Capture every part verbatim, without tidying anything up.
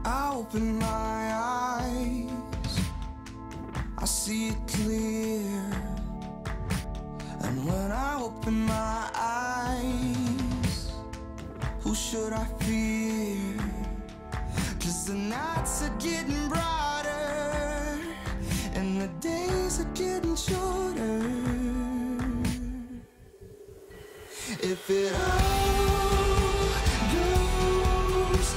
I open my eyes, I see it clear. And when I open my eyes, who should I fear? 'Cause the nights are getting brighter and the days are getting shorter. If it all goes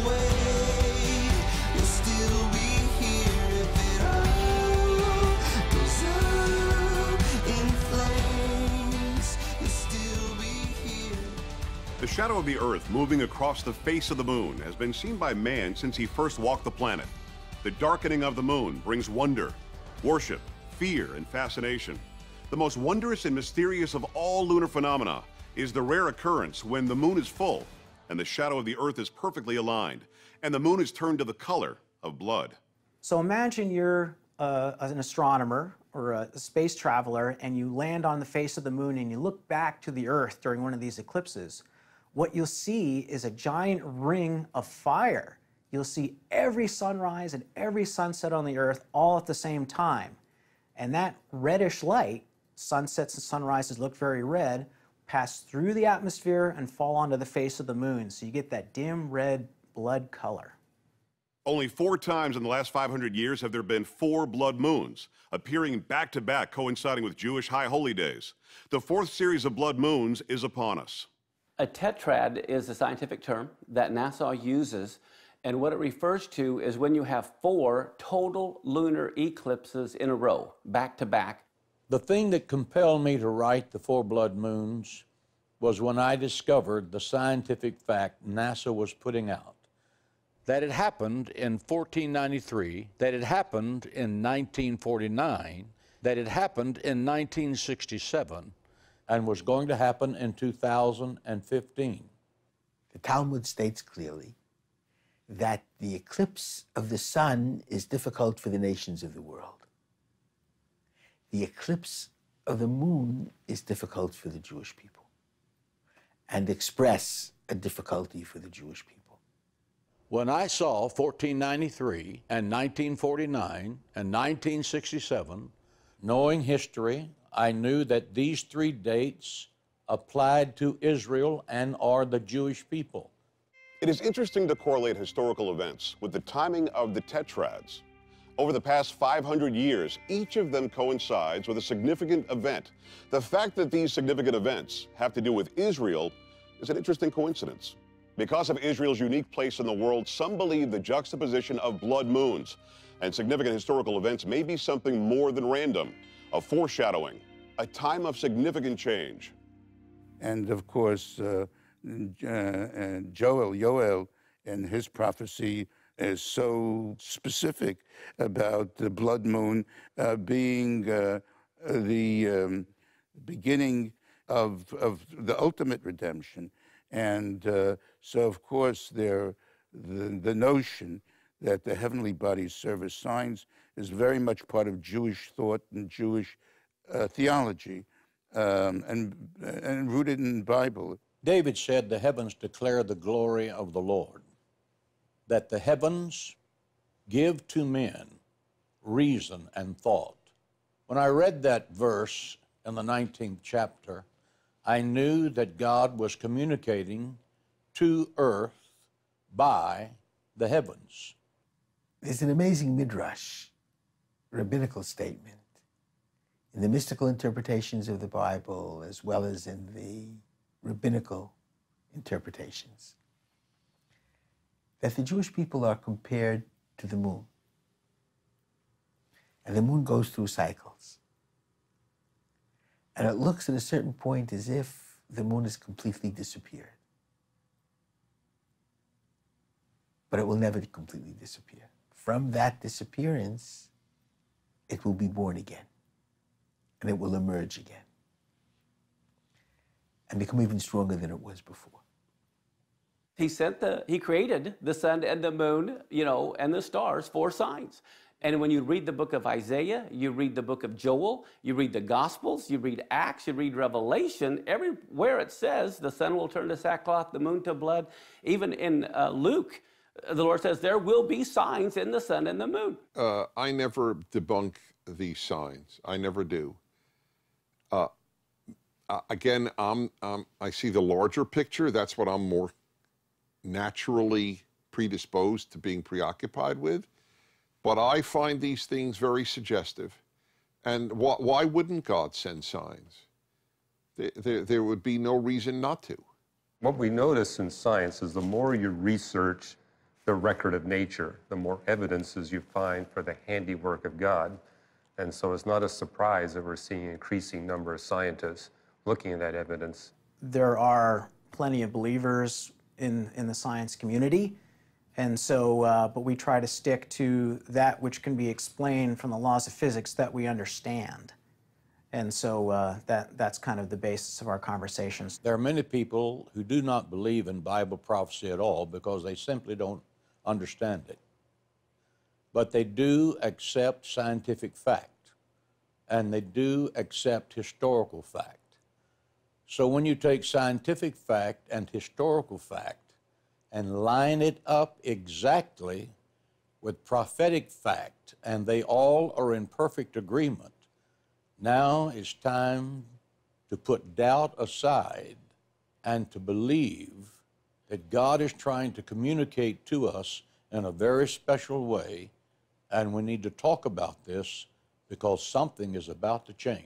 away, you'll still be here. If it all goes up in flames, you'll still be here. The shadow of the Earth moving across the face of the moon has been seen by man since he first walked the planet. The darkening of the moon brings wonder, worship, fear, and fascination. The most wondrous and mysterious of all lunar phenomena is the rare occurrence when the moon is full and the shadow of the Earth is perfectly aligned and the moon is turned to the color of blood. So imagine you're uh, an astronomer or a space traveler and you land on the face of the moon and you look back to the Earth during one of these eclipses. What you'll see is a giant ring of fire. You'll see every sunrise and every sunset on the Earth all at the same time. And that reddish light, sunsets and sunrises look very red, pass through the atmosphere and fall onto the face of the moon. So you get that dim red blood color. Only four times in the last five hundred years have there been four blood moons, appearing back to back, coinciding with Jewish high holy days. The fourth series of blood moons is upon us. A tetrad is a scientific term that NASA uses, and what it refers to is when you have four total lunar eclipses in a row, back to back. The thing that compelled me to write The Four Blood Moons was when I discovered the scientific fact NASA was putting out. That it happened in fourteen ninety-three, that it happened in nineteen forty-nine, that it happened in nineteen sixty-seven, and was going to happen in two thousand fifteen. The Talmud states clearly that the eclipse of the sun is difficult for the nations of the world. The eclipse of the moon is difficult for the Jewish people and express a difficulty for the Jewish people. When I saw fourteen ninety-three and nineteen forty-nine and nineteen sixty-seven, knowing history, I knew that these three dates applied to Israel and are the Jewish people. It is interesting to correlate historical events with the timing of the tetrads. Over the past five hundred years, each of them coincides with a significant event. The fact that these significant events have to do with Israel is an interesting coincidence. Because of Israel's unique place in the world, some believe the juxtaposition of blood moons and significant historical events may be something more than random, a foreshadowing, a time of significant change. And of course, uh, uh, Joel, Yoel, and his prophecy is so specific about the blood moon uh, being uh, the um, beginning of, of the ultimate redemption. And uh, so, of course, there, the, the notion that the heavenly bodies serve as signs is very much part of Jewish thought and Jewish uh, theology, um, and, and rooted in the Bible. David said, the heavens declare the glory of the Lord, that the heavens give to men reason and thought. When I read that verse in the nineteenth chapter, I knew that God was communicating to earth by the heavens. There's an amazing midrash, rabbinical statement, in the mystical interpretations of the Bible as well as in the rabbinical interpretations, that the Jewish people are compared to the moon. And the moon goes through cycles. And it looks at a certain point as if the moon has completely disappeared. But it will never completely disappear. From that disappearance, it will be born again. And it will emerge again. And become even stronger than it was before. He sent the, he created the sun and the moon, you know, and the stars for signs. And when you read the book of Isaiah, you read the book of Joel, you read the Gospels, you read Acts, you read Revelation, everywhere it says the sun will turn to sackcloth, the moon to blood. Even in uh, Luke, The Lord says there will be signs in the sun and the moon. Uh, I never debunk these signs. I never do. Uh, uh, again, I'm, um, I see the larger picture. That's what I'm more naturally predisposed to being preoccupied with. But I find these things very suggestive. And wh why wouldn't God send signs? There, there, there would be no reason not to. What we notice in science is the more you research the record of nature, the more evidences you find for the handiwork of God. And so it's not a surprise that we're seeing an increasing number of scientists looking at that evidence. There are plenty of believers in, in the science community, and so, uh, but we try to stick to that which can be explained from the laws of physics that we understand. And so uh, that, that's kind of the basis of our conversations. There are many people who do not believe in Bible prophecy at all because they simply don't understand it. But they do accept scientific fact, and they do accept historical fact. So when you take scientific fact and historical fact and line it up exactly with prophetic fact, and they all are in perfect agreement, now it's time to put doubt aside and to believe that God is trying to communicate to us in a very special way, and we need to talk about this because something is about to change.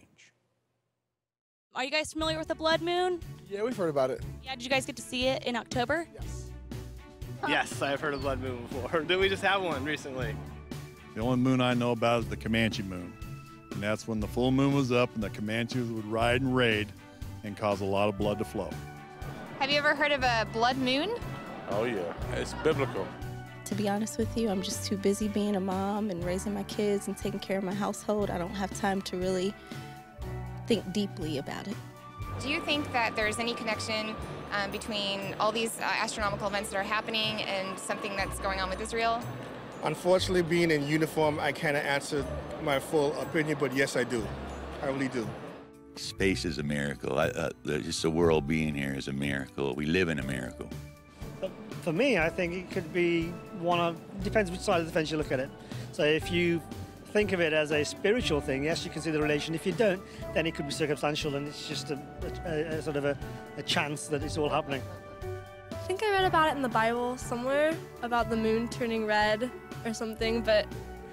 Are you guys familiar with the blood moon? Yeah, we've heard about it. Yeah, did you guys get to see it in October? Yes. Huh. Yes, I've heard of blood moon before. Did we just have one recently? The only moon I know about is the Comanche moon. And that's when the full moon was up and the Comanches would ride and raid and cause a lot of blood to flow. Have you ever heard of a blood moon? Oh yeah, it's biblical. To be honest with you, I'm just too busy being a mom and raising my kids and taking care of my household. I don't have time to really think deeply about it. Do you think that there's any connection um, between all these uh, astronomical events that are happening and something that's going on with Israel? Unfortunately, being in uniform, I can't answer my full opinion, but yes, I do. I really do. Space is a miracle. I, uh, just the world being here is a miracle. We live in a miracle. For me, I think it could be one of, depends which side of the fence you look at it. So if you think of it as a spiritual thing, yes, you can see the relation. If you don't, then it could be circumstantial and it's just a, a, a sort of a, a chance that it's all happening. I think I read about it in the Bible somewhere, about the moon turning red or something, but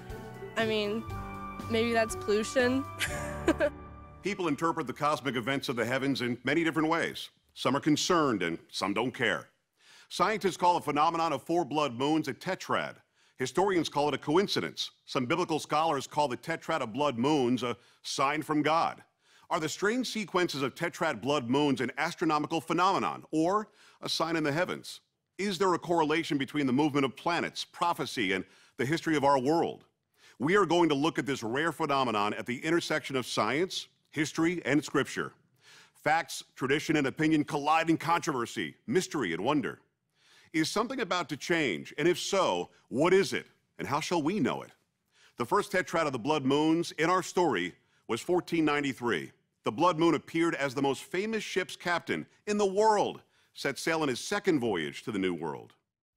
I mean, maybe that's pollution. People interpret the cosmic events of the heavens in many different ways. Some are concerned and some don't care. Scientists call a phenomenon of four blood moons a tetrad. Historians call it a coincidence. Some biblical scholars call the tetrad of blood moons a sign from God. Are the strange sequences of tetrad blood moons an astronomical phenomenon or a sign in the heavens? Is there a correlation between the movement of planets, prophecy, and the history of our world? We are going to look at this rare phenomenon at the intersection of science, history, and scripture. Facts, tradition, and opinion collide in controversy, mystery, and wonder. Is something about to change? And if so, what is it? And how shall we know it? The first tetrad of the blood moons in our story was fourteen ninety-three. The blood moon appeared as the most famous ship's captain in the world, set sail on his second voyage to the New World.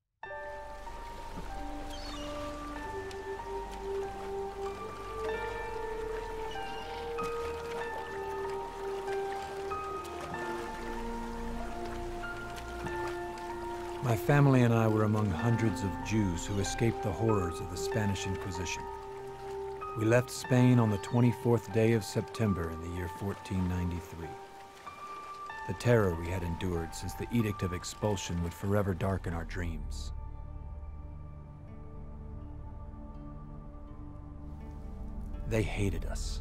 My family and I were among hundreds of Jews who escaped the horrors of the Spanish Inquisition. We left Spain on the twenty-fourth day of September in the year fourteen ninety-three. The terror we had endured since the Edict of Expulsion would forever darken our dreams. They hated us.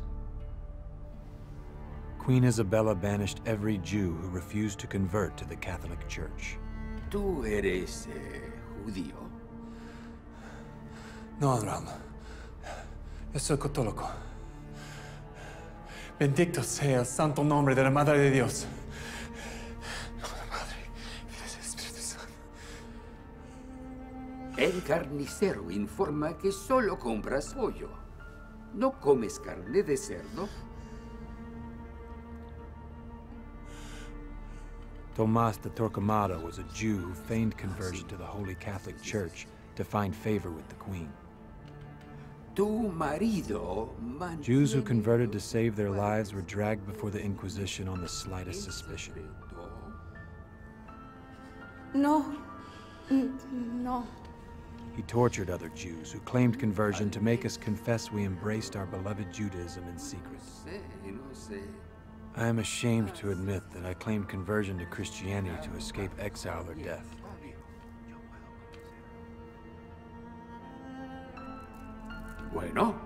Queen Isabella banished every Jew who refused to convert to the Catholic Church. Tú eres eh, judío. No, Abraham. Yo soy católico. Bendito sea el santo nombre de la Madre de Dios. El carnicero informa que solo compras pollo. ¿No comes carne de cerdo? Tomas de Torquemada was a Jew who feigned conversion to the Holy Catholic Church to find favor with the Queen. Tu marido Jews who converted to save their lives were dragged before the Inquisition on the slightest suspicion. No. N- No. He tortured other Jews who claimed conversion to make us confess we embraced our beloved Judaism in secret. I am ashamed to admit that I claimed conversion to Christianity to escape exile or death. Bueno.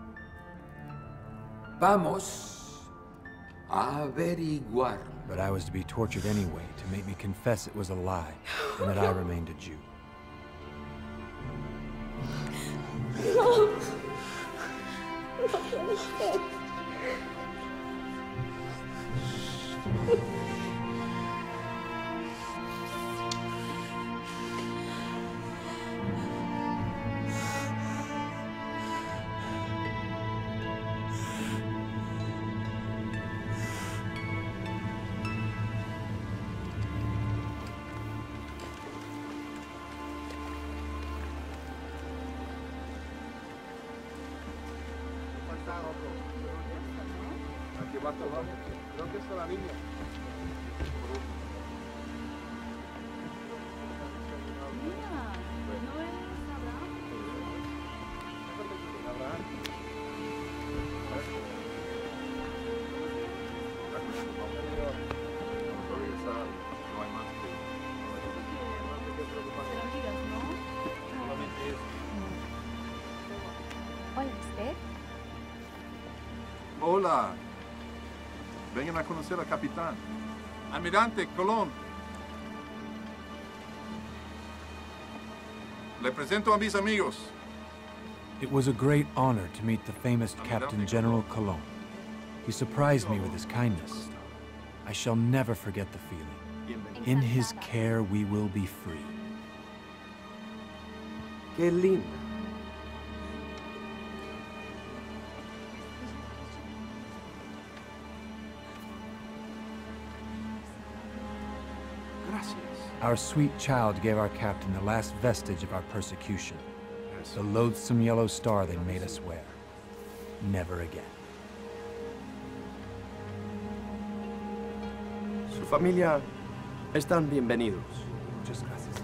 Vamos a averiguar. But I was to be tortured anyway to make me confess it was a lie and that I remained a Jew. No. No. Creo que es la niña. Hola, ¿usted? Hola. Vengan a conocer al capitán. Almirante Colón. Le presento a mis amigos. It was a great honor to meet the famous Captain General Colón. He surprised me with his kindness. I shall never forget the feeling. In his care, we will be free. Qué linda. Our sweet child gave our captain the last vestige of our persecution. The loathsome yellow star they made us wear. Never again. Su familia están bienvenidos. Muchas gracias.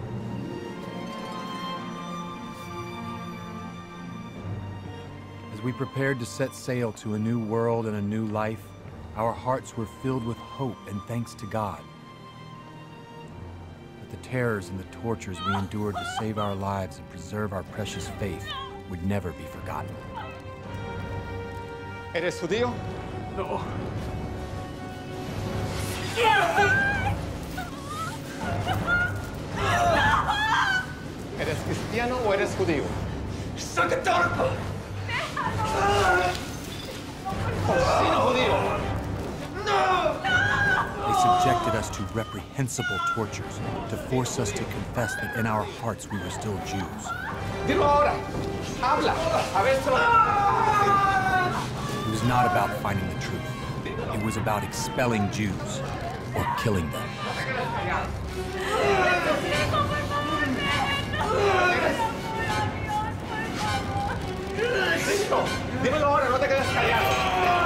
As we prepared to set sail to a new world and a new life, our hearts were filled with hope and thanks to God. The terrors and the tortures we endured to save our lives and preserve our precious faith would never be forgotten. ¿Eres judío? No. ¿Eres cristiano o eres judío? ¡Soy católico! ¡Porcino judío! They subjected us to reprehensible tortures to force us to confess that in our hearts we were still Jews. Dilo ahora. Habla. A ver, solo. It was not about finding the truth. It was about expelling Jews or killing them. Dímelo ahora, no te quedes callado.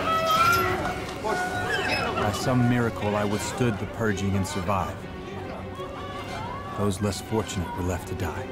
By some miracle, I withstood the purging and survived. Those less fortunate were left to die.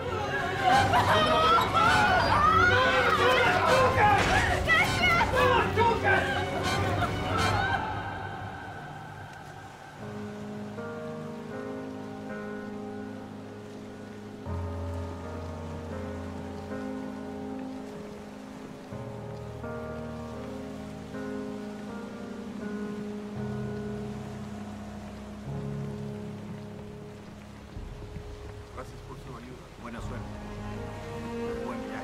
Gracias por su ayuda. Buena suerte. Buen viaje.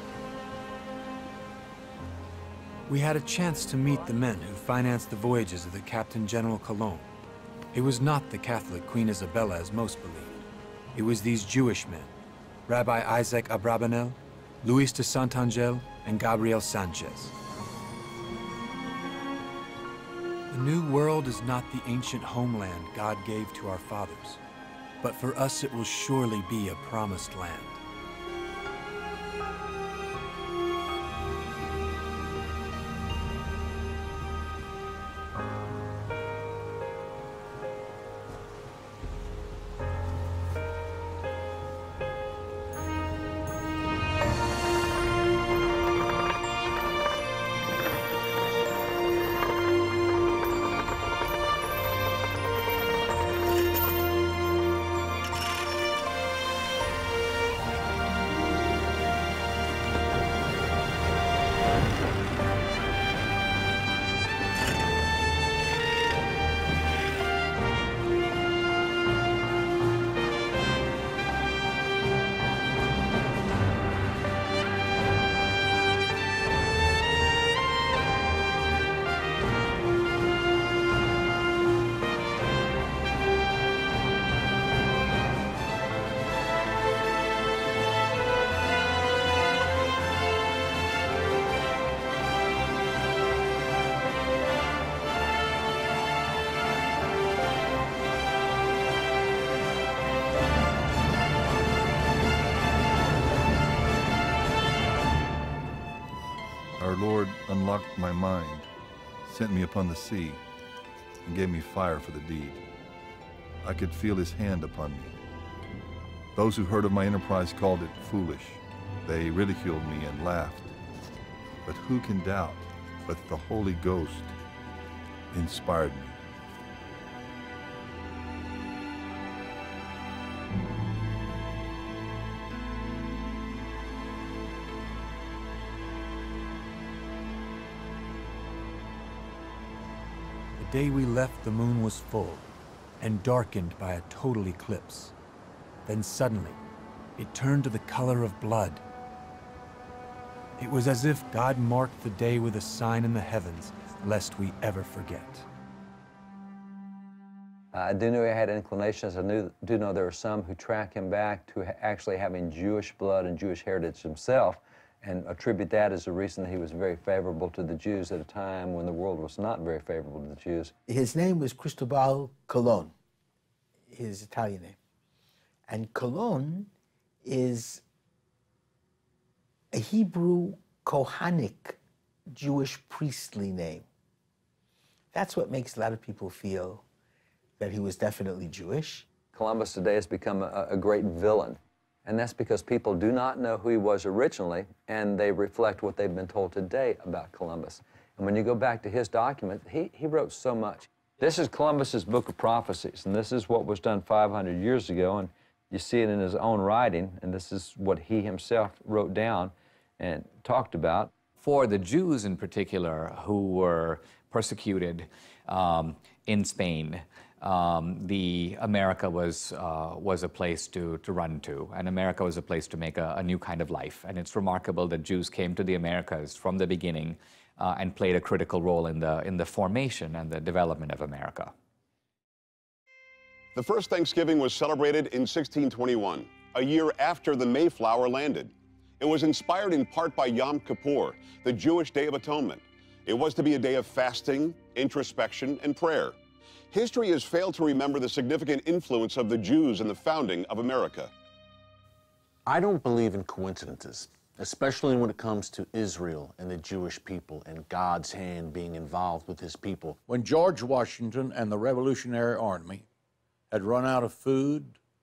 We had a chance to meet the men who financed the voyages of the Captain General Colón. It was not the Catholic Queen Isabella as most believed. It was these Jewish men, Rabbi Isaac Abravanel, Luis de Santangel, and Gabriel Sanchez. The New World is not the ancient homeland God gave to our fathers, but for us it will surely be a promised land. Our Lord unlocked my mind, sent me upon the sea, and gave me fire for the deed. I could feel his hand upon me. Those who heard of my enterprise called it foolish. They ridiculed me and laughed. But who can doubt but the Holy Ghost inspired me? The day we left, the moon was full and darkened by a total eclipse. Then suddenly, it turned to the color of blood. It was as if God marked the day with a sign in the heavens, lest we ever forget. I do know he had inclinations. I knew, do know there are some who track him back to ha actually having Jewish blood and Jewish heritage himself, and attribute that as the reason that he was very favorable to the Jews at a time when the world was not very favorable to the Jews. His name was Cristobal Colon, his Italian name. And Colon is a Hebrew Kohanic Jewish priestly name. That's what makes a lot of people feel that he was definitely Jewish. Columbus today has become a, a great villain. And that's because people do not know who he was originally, and they reflect what they've been told today about Columbus. And when you go back to his document, he, he wrote so much. This is Columbus's Book of Prophecies, and this is what was done five hundred years ago, and you see it in his own writing, and this is what he himself wrote down and talked about. For the Jews in particular who were persecuted um, in Spain, Um, the America was, uh, was a place to, to run to, and America was a place to make a, a new kind of life. And it's remarkable that Jews came to the Americas from the beginning uh, and played a critical role in the, in the formation and the development of America. The first Thanksgiving was celebrated in sixteen twenty-one, a year after the Mayflower landed. It was inspired in part by Yom Kippur, the Jewish Day of Atonement. It was to be a day of fasting, introspection, and prayer. History has failed to remember the significant influence of the Jews in the founding of America. I don't believe in coincidences, especially when it comes to Israel and the Jewish people and God's hand being involved with his people. When George Washington and the Revolutionary Army had run out of food,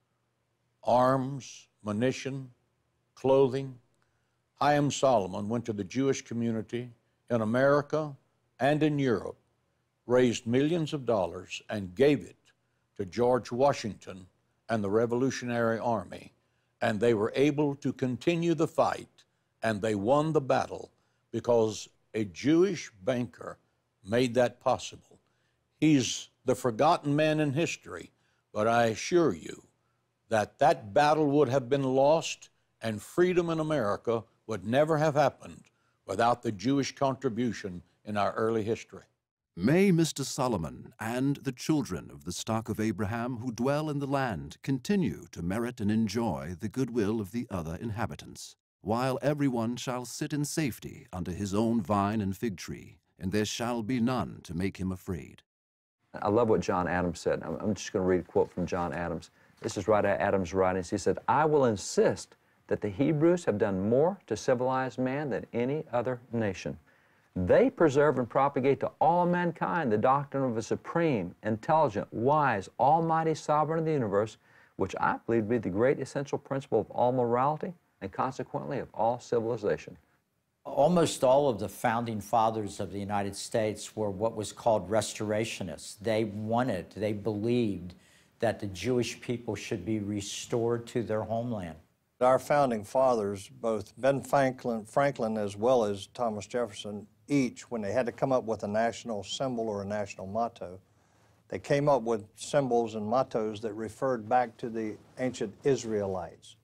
arms, munition, clothing, Chaim Solomon went to the Jewish community in America and in Europe, raised millions of dollars and gave it to George Washington and the Revolutionary Army, and they were able to continue the fight, and they won the battle because a Jewish banker made that possible. He's the forgotten man in history, but I assure you that that battle would have been lost and freedom in America would never have happened without the Jewish contribution in our early history. May Mister Solomon and the children of the stock of Abraham who dwell in the land continue to merit and enjoy the goodwill of the other inhabitants, while everyone shall sit in safety under his own vine and fig tree, and there shall be none to make him afraid. I love what John Adams said. I'm, I'm just going to read a quote from John Adams. This is right at Adams' writings. He said, "I will insist that the Hebrews have done more to civilize man than any other nation. They preserve and propagate to all mankind the doctrine of a supreme, intelligent, wise, almighty sovereign of the universe, which I believe to be the great essential principle of all morality and consequently of all civilization." Almost all of the founding fathers of the United States were what was called restorationists. They wanted, they believed that the Jewish people should be restored to their homeland. Our founding fathers, both Ben Franklin, Franklin as well as Thomas Jefferson, each, when they had to come up with a national symbol or a national motto, they came up with symbols and mottos that referred back to the ancient Israelites.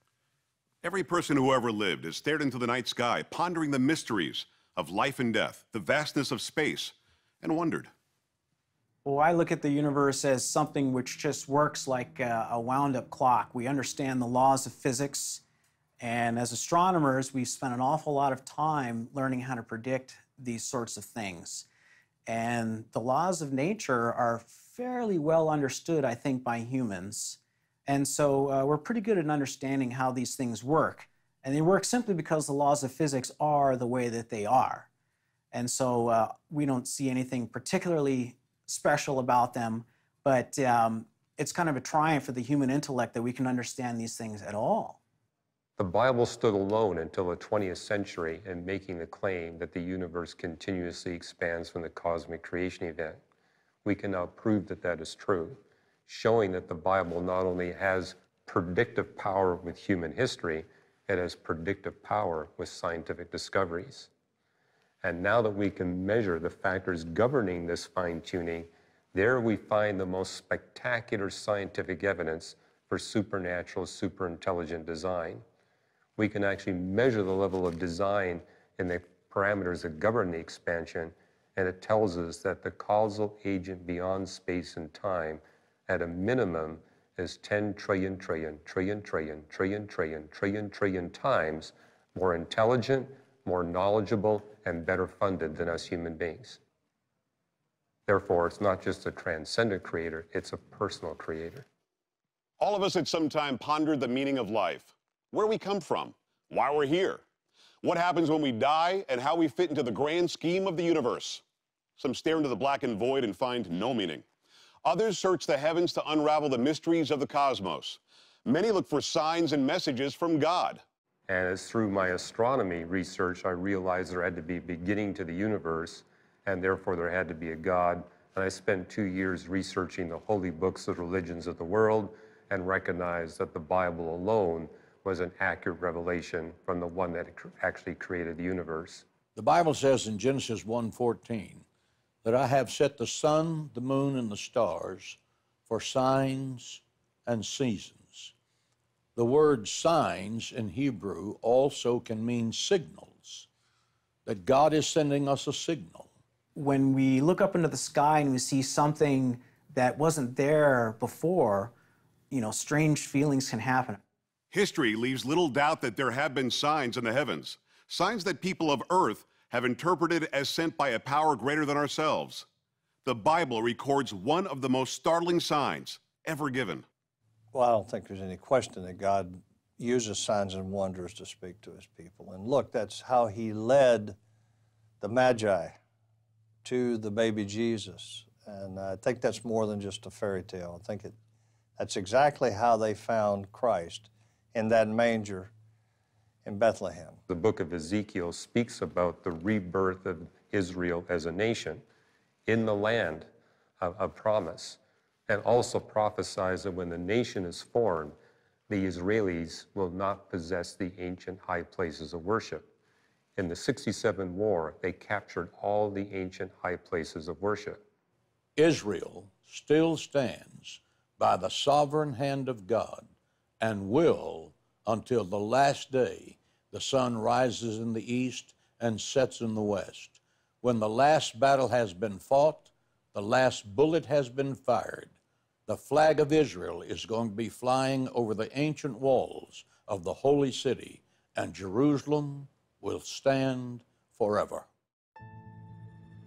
Every person who ever lived has stared into the night sky, pondering the mysteries of life and death, the vastness of space, and wondered. Well, I look at the universe as something which just works like a, a wound-up clock. We understand the laws of physics, and as astronomers, we spend an awful lot of time learning how to predict these sorts of things. And the laws of nature are fairly well understood, I think, by humans. And so uh, we're pretty good at understanding how these things work. And they work simply because the laws of physics are the way that they are. And so uh, we don't see anything particularly special about them, but um, it's kind of a triumph for the human intellect that we can understand these things at all. The Bible stood alone until the twentieth century in making the claim that the universe continuously expands from the cosmic creation event. We can now prove that that is true, showing that the Bible not only has predictive power with human history, it has predictive power with scientific discoveries. And now that we can measure the factors governing this fine-tuning, there we find the most spectacular scientific evidence for supernatural, superintelligent design. We can actually measure the level of design in the parameters that govern the expansion, and it tells us that the causal agent beyond space and time, at a minimum, is ten trillion, trillion, trillion, trillion, trillion, trillion, trillion, trillion times more intelligent, more knowledgeable, and better funded than us human beings. Therefore, it's not just a transcendent creator, it's a personal creator. All of us at some time pondered the meaning of life, where we come from, why we're here, what happens when we die, and how we fit into the grand scheme of the universe. Some stare into the blackened void and find no meaning. Others search the heavens to unravel the mysteries of the cosmos. Many look for signs and messages from God. And it's through my astronomy research I realized there had to be a beginning to the universe, and therefore there had to be a God. And I spent two years researching the holy books of religions of the world and recognized that the Bible alone was an accurate revelation from the one that actually created the universe. The Bible says in Genesis one fourteen that I have set the sun, the moon, and the stars for signs and seasons. The word signs in Hebrew also can mean signals, that God is sending us a signal. When we look up into the sky and we see something that wasn't there before, you know, strange feelings can happen. History leaves little doubt that there have been signs in the heavens, signs that people of Earth have interpreted as sent by a power greater than ourselves. The Bible records one of the most startling signs ever given. Well, I don't think there's any question that God uses signs and wonders to speak to his people. And look, that's how he led the Magi to the baby Jesus. And I think that's more than just a fairy tale. I think it, that's exactly how they found Christ, in that manger in Bethlehem. The book of Ezekiel speaks about the rebirth of Israel as a nation in the land of, of promise, and also prophesies that when the nation is formed, the Israelis will not possess the ancient high places of worship. In the sixty-seven war, they captured all the ancient high places of worship. Israel still stands by the sovereign hand of God and will until the last day the sun rises in the east and sets in the west. When the last battle has been fought, the last bullet has been fired, the flag of Israel is going to be flying over the ancient walls of the holy city, and Jerusalem will stand forever.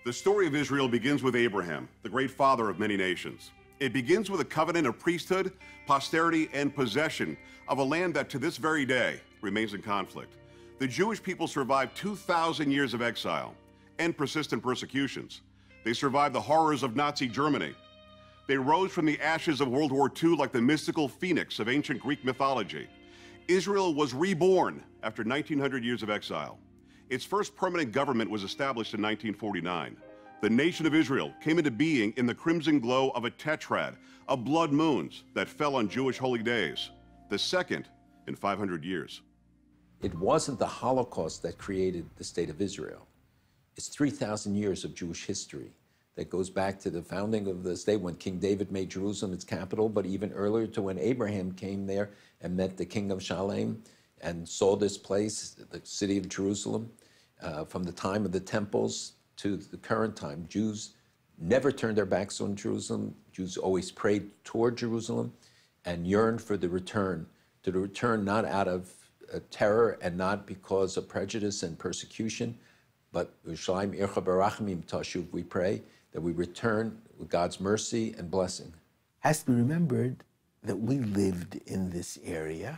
The story of Israel begins with Abraham, the great father of many nations. It begins with a covenant of priesthood, posterity, and possession of a land that to this very day remains in conflict. The Jewish people survived two thousand years of exile and persistent persecutions. They survived the horrors of Nazi Germany. They rose from the ashes of World War Two like the mystical phoenix of ancient Greek mythology. Israel was reborn after nineteen hundred years of exile. Its first permanent government was established in nineteen forty-nine. The nation of Israel came into being in the crimson glow of a tetrad, of blood moons that fell on Jewish holy days, the second in five hundred years. It wasn't the Holocaust that created the state of Israel. It's three thousand years of Jewish history that goes back to the founding of the state when King David made Jerusalem its capital, but even earlier to when Abraham came there and met the king of Shalem and saw this place, the city of Jerusalem. Uh, from the time of the temples to the current time, Jews never turned their backs on Jerusalem. Jews always prayed toward Jerusalem and yearned for the return, to the return not out of uh, terror and not because of prejudice and persecution, but Yerushalayim Ircha Barachimim Tashuv, we pray that we return with God's mercy and blessing. Has to be remembered that we lived in this area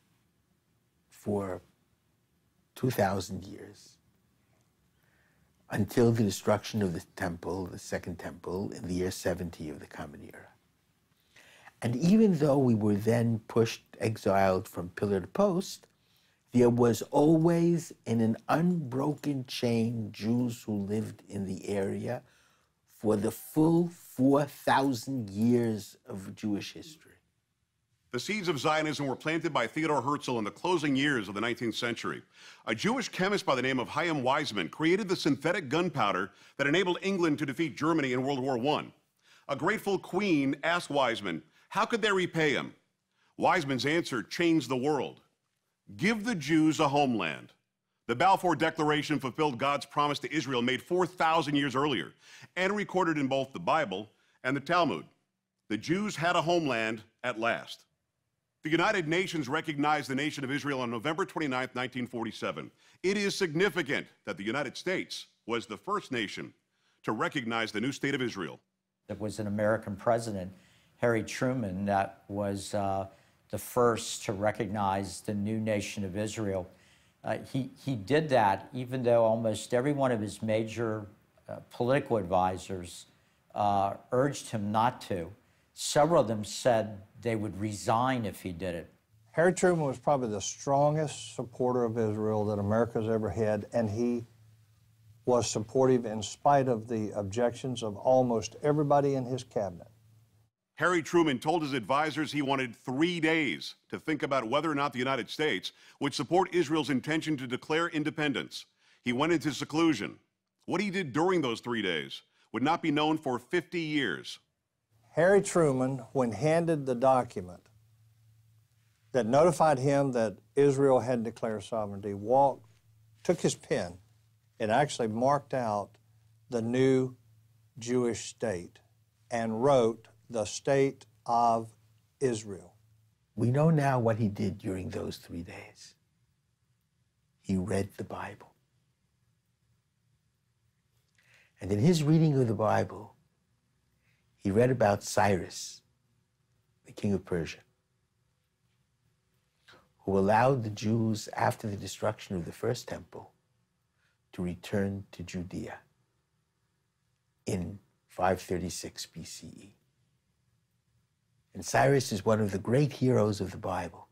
for two thousand years. Until the destruction of the temple, the second temple, in the year seventy of the Common Era. And even though we were then pushed, exiled from pillar to post, there was always in an unbroken chain Jews who lived in the area for the full four thousand years of Jewish history. The seeds of Zionism were planted by Theodor Herzl in the closing years of the nineteenth century. A Jewish chemist by the name of Chaim Weizmann created the synthetic gunpowder that enabled England to defeat Germany in World War One. A grateful queen asked Weizmann, how could they repay him? Weizmann's answer changed the world. Give the Jews a homeland. The Balfour Declaration fulfilled God's promise to Israel made four thousand years earlier and recorded in both the Bible and the Talmud. The Jews had a homeland at last. The United Nations recognized the nation of Israel on November twenty-ninth, nineteen forty-seven. It is significant that the United States was the first nation to recognize the new state of Israel. It was an American president, Harry Truman, that was uh, the first to recognize the new nation of Israel. Uh, he, he did that even though almost every one of his major uh, political advisors uh, urged him not to. Several of them said they would resign if he did it. Harry Truman was probably the strongest supporter of Israel that America's ever had, and he was supportive in spite of the objections of almost everybody in his cabinet. Harry Truman told his advisors he wanted three days to think about whether or not the United States would support Israel's intention to declare independence. He went into seclusion. What he did during those three days would not be known for fifty years. Harry Truman, when handed the document that notified him that Israel had declared sovereignty, walked, took his pen, and actually marked out the new Jewish state and wrote the state of Israel. We know now what he did during those three days. He read the Bible. And in his reading of the Bible, he read about Cyrus, the king of Persia, who allowed the Jews, after the destruction of the first temple, to return to Judea in five thirty-six B C E. And Cyrus is one of the great heroes of the Bible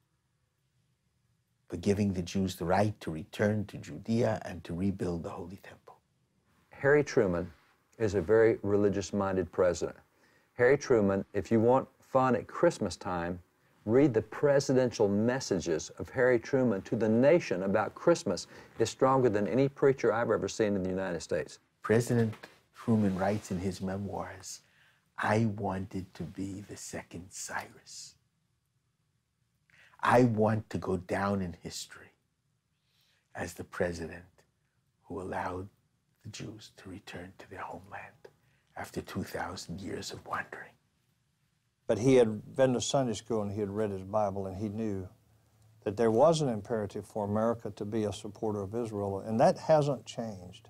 for giving the Jews the right to return to Judea and to rebuild the Holy Temple. Harry Truman is a very religious-minded president. Harry Truman, if you want fun at Christmas time, read the presidential messages of Harry Truman to the nation about Christmas. Is stronger than any preacher I've ever seen in the United States. President Truman writes in his memoirs, I wanted to be the second Cyrus. I want to go down in history as the president who allowed the Jews to return to their homeland after two thousand years of wandering. But he had been to Sunday school and he had read his Bible, and he knew that there was an imperative for America to be a supporter of Israel, and that hasn't changed.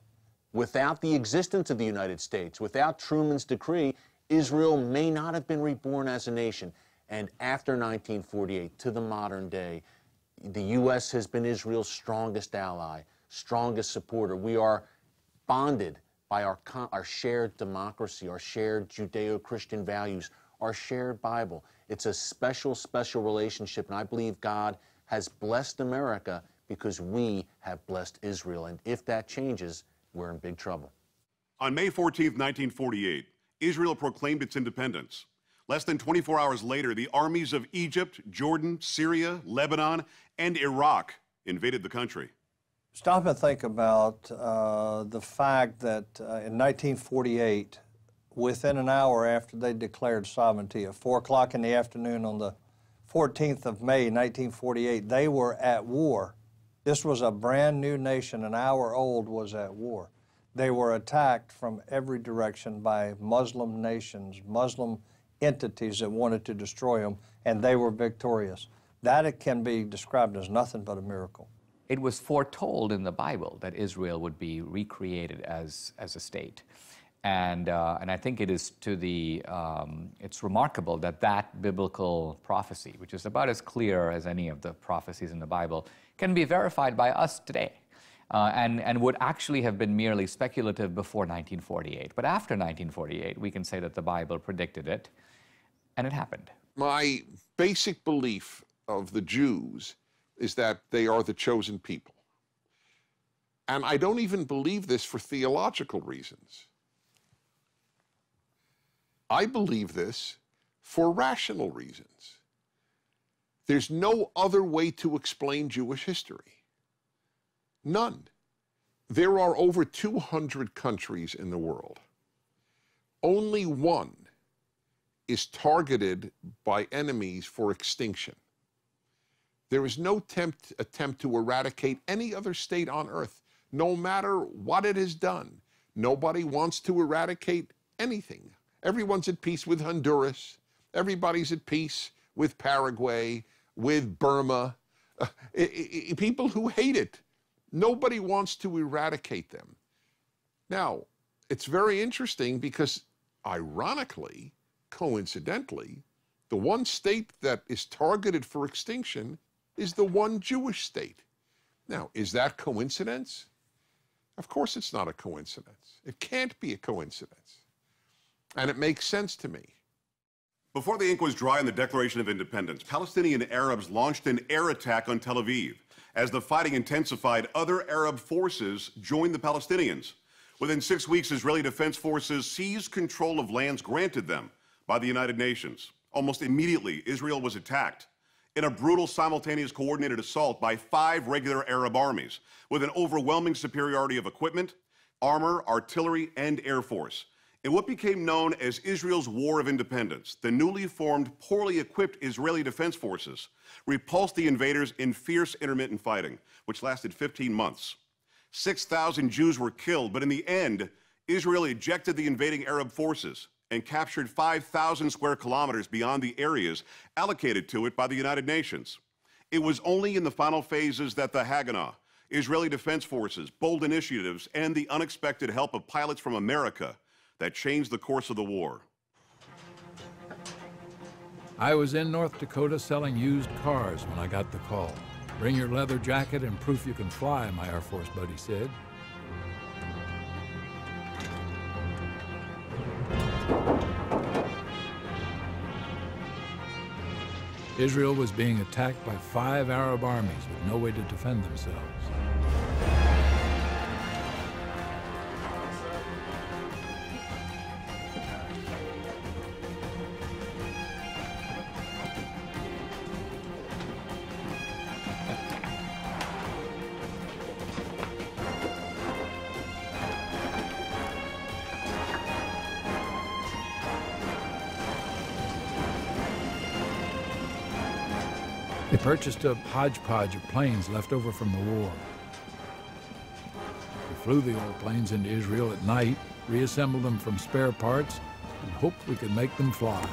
Without the existence of the United States, without Truman's decree, Israel may not have been reborn as a nation. And after nineteen forty-eight, to the modern day, the U S has been Israel's strongest ally, strongest supporter. We are bonded by our, our shared democracy, our shared Judeo-Christian values, our shared Bible. It's a special, special relationship, and I believe God has blessed America because we have blessed Israel. And if that changes, we're in big trouble. On May fourteenth, nineteen forty-eight, Israel proclaimed its independence. Less than twenty-four hours later, the armies of Egypt, Jordan, Syria, Lebanon, and Iraq invaded the country. Stop and think about uh, the fact that uh, in nineteen forty-eight, within an hour after they declared sovereignty, at four o'clock in the afternoon on the fourteenth of May, nineteen forty-eight, they were at war. This was a brand new nation, an hour old, was at war. They were attacked from every direction by Muslim nations, Muslim entities that wanted to destroy them, and they were victorious. That it can be described as nothing but a miracle. It was foretold in the Bible that Israel would be recreated as, as a state. And, uh, and I think it is to the, um, it's remarkable that that biblical prophecy, which is about as clear as any of the prophecies in the Bible, can be verified by us today. Uh, and, and would actually have been merely speculative before nineteen forty-eight. But after nineteen forty-eight, we can say that the Bible predicted it, and it happened. My basic belief of the Jews is that they are the chosen people. And I don't even believe this for theological reasons. I believe this for rational reasons. There's no other way to explain Jewish history. None. There are over two hundred countries in the world. Only one is targeted by enemies for extinction. There is no attempt, attempt to eradicate any other state on earth, no matter what it has done. Nobody wants to eradicate anything. Everyone's at peace with Honduras. Everybody's at peace with Paraguay, with Burma. Uh, I, I, people who hate it. Nobody wants to eradicate them. Now, it's very interesting because, ironically, coincidentally, the one state that is targeted for extinction is the one Jewish state. Now, is that coincidence? Of course it's not a coincidence. It can't be a coincidence. And it makes sense to me. Before the ink was dry on the Declaration of Independence, Palestinian Arabs launched an air attack on Tel Aviv. As the fighting intensified, other Arab forces joined the Palestinians. Within six weeks, Israeli Defense Forces seized control of lands granted them by the United Nations. Almost immediately, Israel was attacked in a brutal simultaneous coordinated assault by five regular Arab armies with an overwhelming superiority of equipment, armor, artillery, and air force. In what became known as Israel's War of Independence, the newly formed, poorly equipped Israeli Defense Forces repulsed the invaders in fierce intermittent fighting, which lasted fifteen months. six thousand Jews were killed, but in the end, Israel ejected the invading Arab forces and captured five thousand square kilometers beyond the areas allocated to it by the United Nations. It was only in the final phases that the Haganah, Israeli Defense Forces, bold initiatives, and the unexpected help of pilots from America that changed the course of the war. I was in North Dakota selling used cars when I got the call. Bring your leather jacket and proof you can fly, my Air Force buddy said. Israel was being attacked by five Arab armies with no way to defend themselves. They purchased a hodgepodge of planes left over from the war. We flew the old planes into Israel at night, reassembled them from spare parts, and hoped we could make them fly.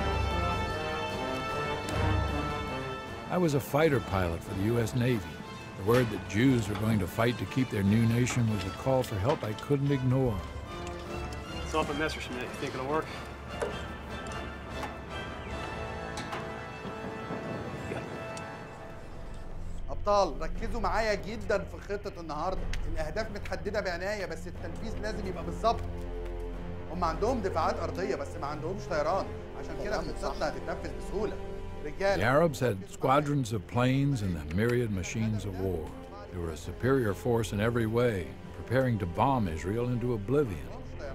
I was a fighter pilot for the U S Navy. The word that Jews were going to fight to keep their new nation was a call for help I couldn't ignore. What's up with Messerschmitt? You think it'll work? أبطال ركزوا معايا جدا في خطة النهارده، الأهداف متحددة بعناية بس التنفيذ لازم يبقى بالظبط. هم عندهم دفاعات أرضية بس ما عندهمش طيران، عشان كده خطتنا هتتنفذ بسهولة. The Arabs had squadrons of planes and the myriad machines of war. They were a superior force in every way, preparing to bomb Israel into oblivion.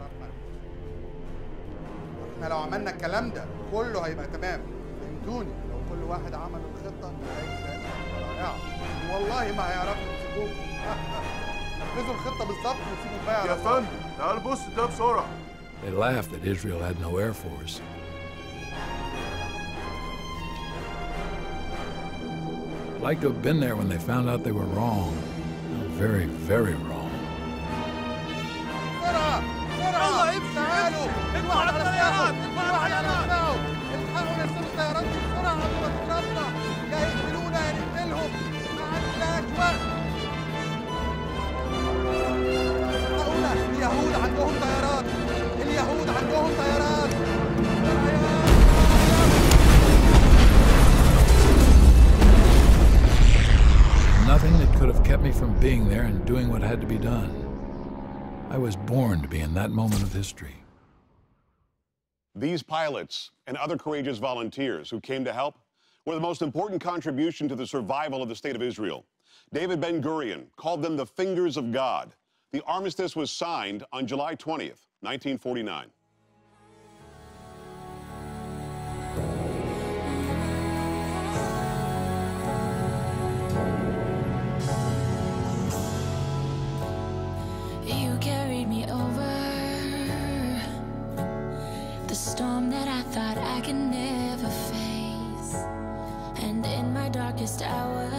احنا لو عملنا الكلام ده كله هيبقى تمام، فهمتوني؟ لو كل واحد عمل الخطة هتبقى رائعة، والله ما هيعرفوا يمسكوكم. نفذوا الخطة بالظبط وسيبوا الباقي على يا فندم تعال بص ده بسرعة. They laughed that Israel had no air force. I'd like to have been there when they found out they were wrong. Very, very wrong. بسرعة بسرعة تعالوا الواحد على الساعة الواحد على الساعة الحقوا نرسلوا الطيارات دي بسرعة قبل ما تضربنا يا يقتلونا يا نقتلهم ما عندناش وقت. الحقونا اليهود عندهم طيارات اليهود عندهم طيارات. Nothing that could have kept me from being there and doing what had to be done. I was born to be in that moment of history. These pilots and other courageous volunteers who came to help were the most important contribution to the survival of the State of Israel. David Ben-Gurion called them the fingers of God. The armistice was signed on July twentieth, nineteen forty-nine. You carried me over the storm that I thought I could never face, and in my darkest hour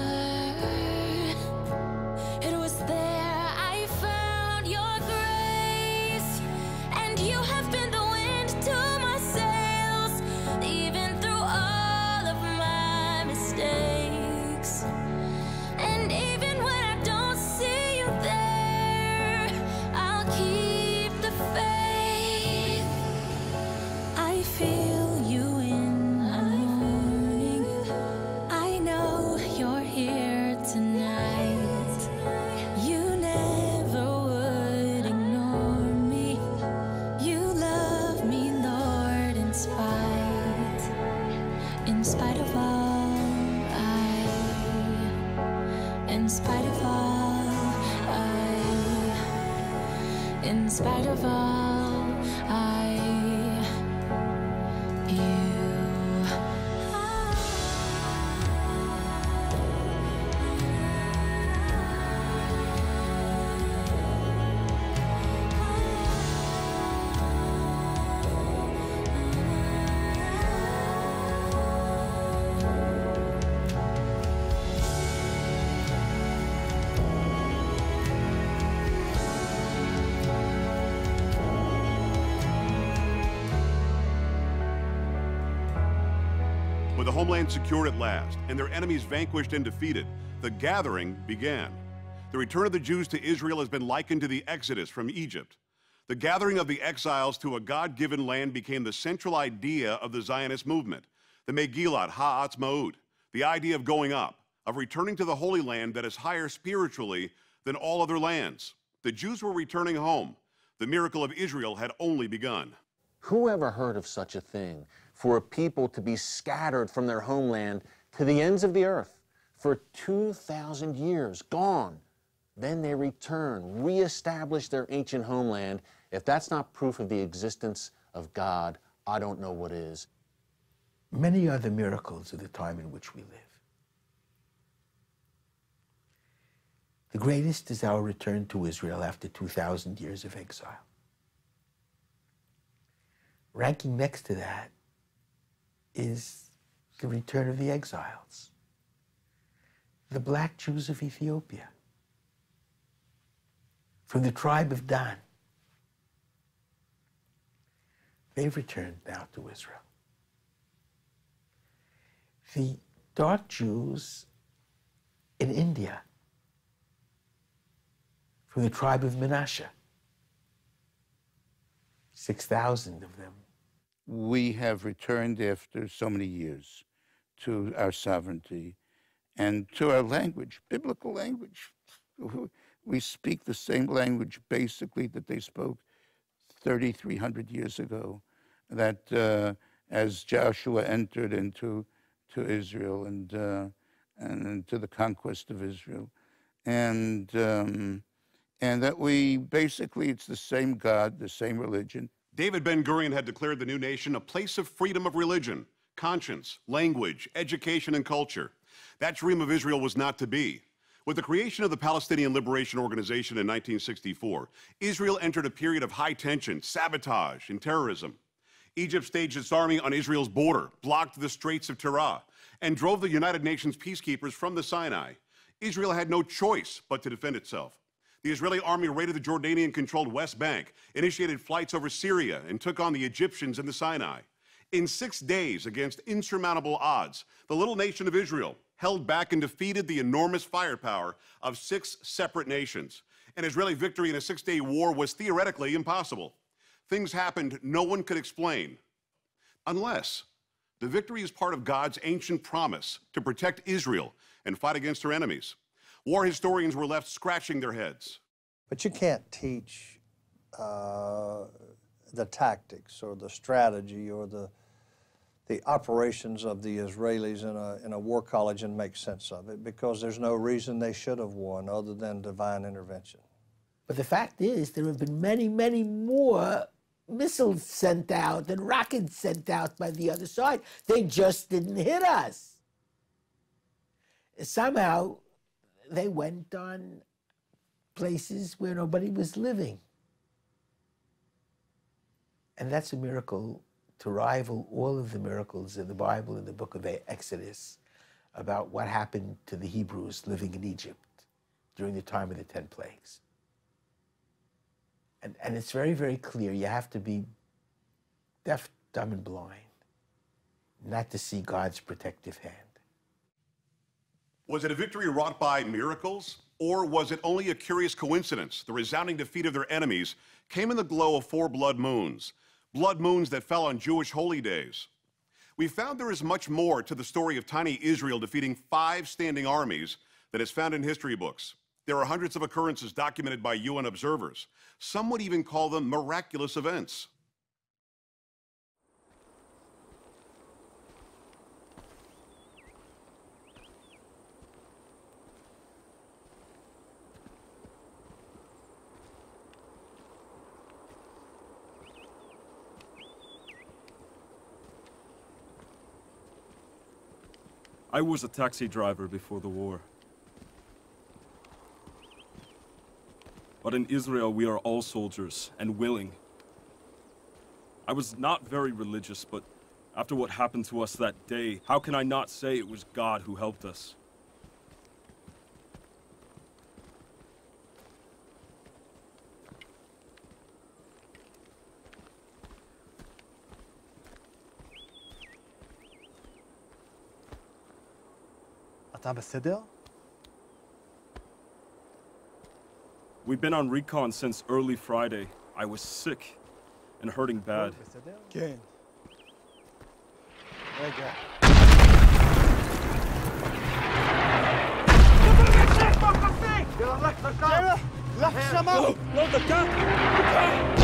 it was there I found your grace, and you have been the wind to my sails, even through all of my mistakes, and even when I don't see you there, I'll keep the faith. I feel you in the morning. I know you're here tonight. You never would ignore me. You love me, Lord, in spite, in spite of all I, in spite of all I, in spite of all I, you. With the homeland secured at last and their enemies vanquished and defeated, the gathering began. The return of the Jews to Israel has been likened to the Exodus from Egypt. The gathering of the exiles to a God-given land became the central idea of the Zionist movement. The Megillat Ha'atzmaut, the idea of going up, of returning to the Holy Land that is higher spiritually than all other lands. The Jews were returning home. The miracle of Israel had only begun. Who ever heard of such a thing? For a people to be scattered from their homeland to the ends of the earth for two thousand years, gone. Then they return, reestablish their ancient homeland. If that's not proof of the existence of God, I don't know what is. Many are the miracles of the time in which we live. The greatest is our return to Israel after two thousand years of exile. Ranking next to that is the return of the exiles, the black Jews of Ethiopia, from the tribe of Dan. They've returned now to Israel. The dark Jews in India from the tribe of Manasseh. six thousand of them. We have returned after so many years to our sovereignty and to our language, biblical language. We speak the same language basically that they spoke thirty-three hundred years ago, that uh, as Joshua entered into to Israel and, uh, and into the conquest of Israel. And, um, and that we basically, it's the same God, the same religion. David Ben-Gurion had declared the new nation a place of freedom of religion, conscience, language, education, and culture. That dream of Israel was not to be. With the creation of the Palestinian Liberation Organization in nineteen sixty-four, Israel entered a period of high tension, sabotage, and terrorism. Egypt staged its army on Israel's border, blocked the Straits of Tirah, and drove the United Nations peacekeepers from the Sinai. Israel had no choice but to defend itself. The Israeli army raided the Jordanian-controlled West Bank, initiated flights over Syria, and took on the Egyptians in the Sinai. In six days, against insurmountable odds, the little nation of Israel held back and defeated the enormous firepower of six separate nations. An Israeli victory in a six-day war was theoretically impossible. Things happened no one could explain, unless the victory is part of God's ancient promise to protect Israel and fight against her enemies. War historians were left scratching their heads. But you can't teach uh, the tactics or the strategy or the, the operations of the Israelis in a, in a war college and make sense of it, because there's no reason they should have won other than divine intervention. But the fact is, there have been many, many more missiles sent out and rockets sent out by the other side. They just didn't hit us. Somehow, they went on places where nobody was living. And that's a miracle to rival all of the miracles in the Bible in the book of Exodus about what happened to the Hebrews living in Egypt during the time of the ten plagues. And, and it's very, very clear you have to be deaf, dumb, and blind not to see God's protective hand. Was it a victory wrought by miracles, or was it only a curious coincidence? The resounding defeat of their enemies came in the glow of four blood moons, blood moons that fell on Jewish holy days. We found there is much more to the story of tiny Israel defeating five standing armies than is found in history books. There are hundreds of occurrences documented by U N observers. Some would even call them miraculous events. I was a taxi driver before the war. But in Israel, we are all soldiers and willing. I was not very religious, but after what happened to us that day, how can I not say it was God who helped us? אתה בסדר? We've been on recon since early Friday. I was sick and hurting bad. כן. רגע. יאללה, לך שמה! לא, דקה! דקה!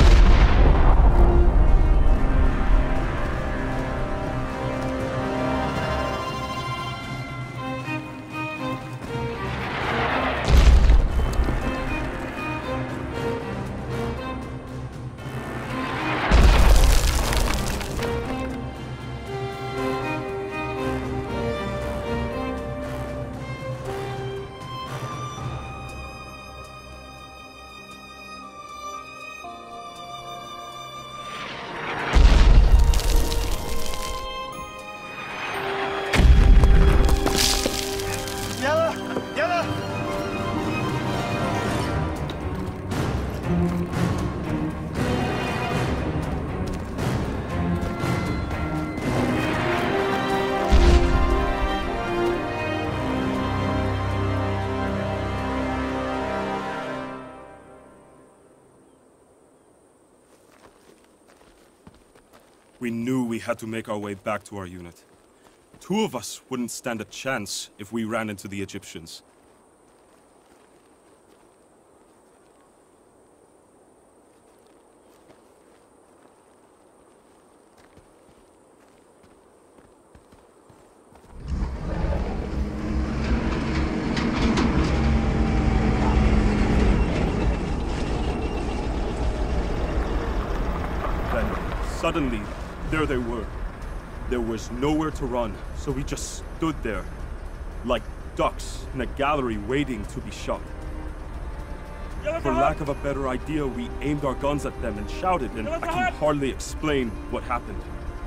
We knew we had to make our way back to our unit. Two of us wouldn't stand a chance if we ran into the Egyptians. Suddenly, there they were. There was nowhere to run, so we just stood there, like ducks in a gallery waiting to be shot. For lack of a better idea, we aimed our guns at them and shouted, and I can hardly explain what happened.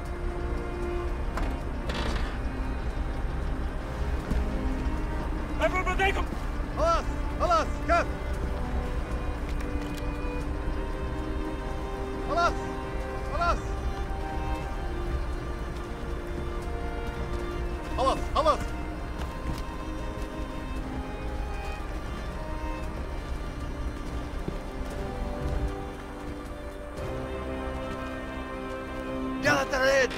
خلاص خلاص كف خلاص خلاص خلاص خلاص يلا تريد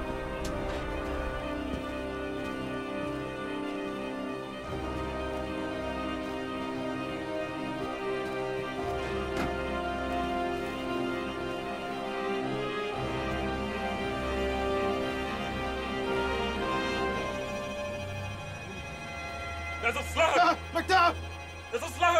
There's a slug! McDuff! There's a slug!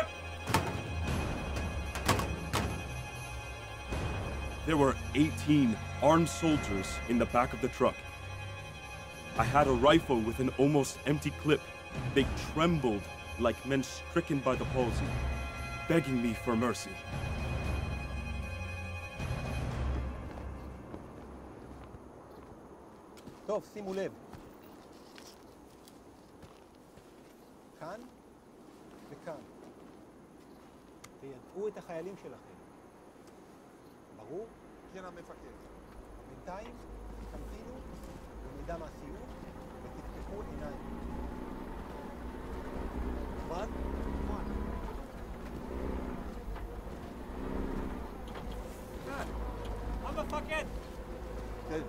There were eighteen armed soldiers in the back of the truck. I had a rifle with an almost empty clip. They trembled like men stricken by the palsy, begging me for mercy. טוב, שימו לב. כאן וכאן. תיידעו את החיילים שלכם. ברור? כן, המפקד. בינתיים תמתינו ונדע מהסיום ותפתחו עיניים. מובן? מובן. כאן. המפקד! כן.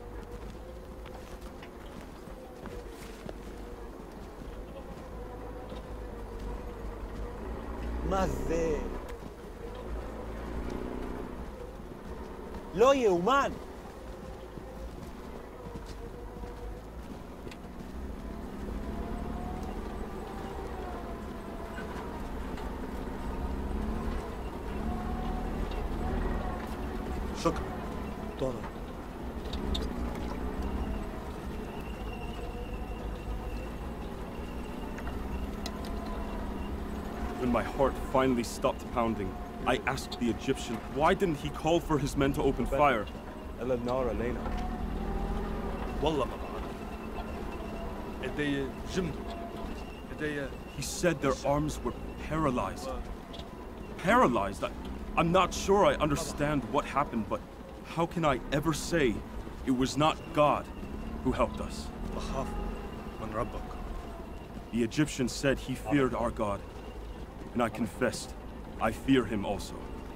מה זה? לא יאומן! شكرا. طارق. When my heart finally stopped pounding, I asked the Egyptian, why didn't he call for his men to open fire? إلا النار علينا. والله ما بعرف. إيدي جمدوا. إيدي. He said their arms were paralyzed. Paralyzed? I, I'm not sure I understand what happened, but how can I ever say it was not God who helped us? بخاف من ربك. The Egyptian said he feared our God, and I confessed, I fear him also.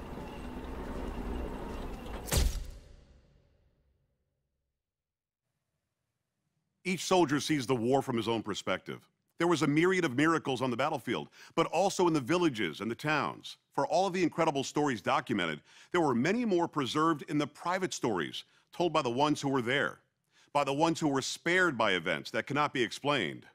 Each soldier sees the war from his own perspective. There was a myriad of miracles on the battlefield, but also in the villages and the towns. For all of the incredible stories documented, there were many more preserved in the private stories told by the ones who were there, by the ones who were spared by events that cannot be explained.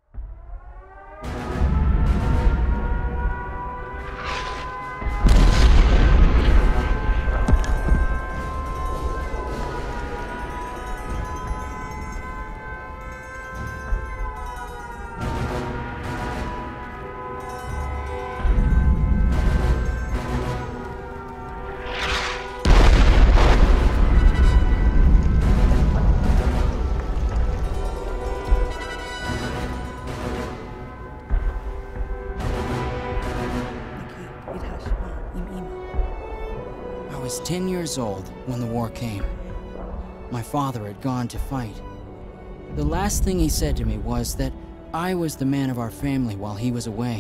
I was ten years old when the war came. My father had gone to fight. The last thing he said to me was that I was the man of our family while he was away.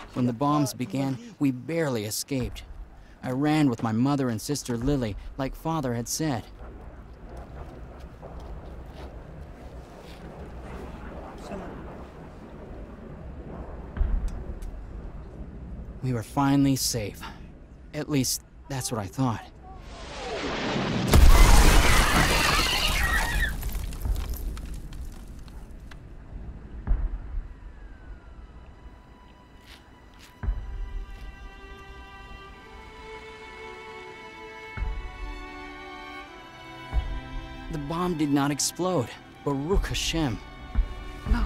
When the bombs began, we barely escaped. I ran with my mother and sister Lily, like Father had said. We were finally safe. At least, that's what I thought. The bomb did not explode. Baruch Hashem. No.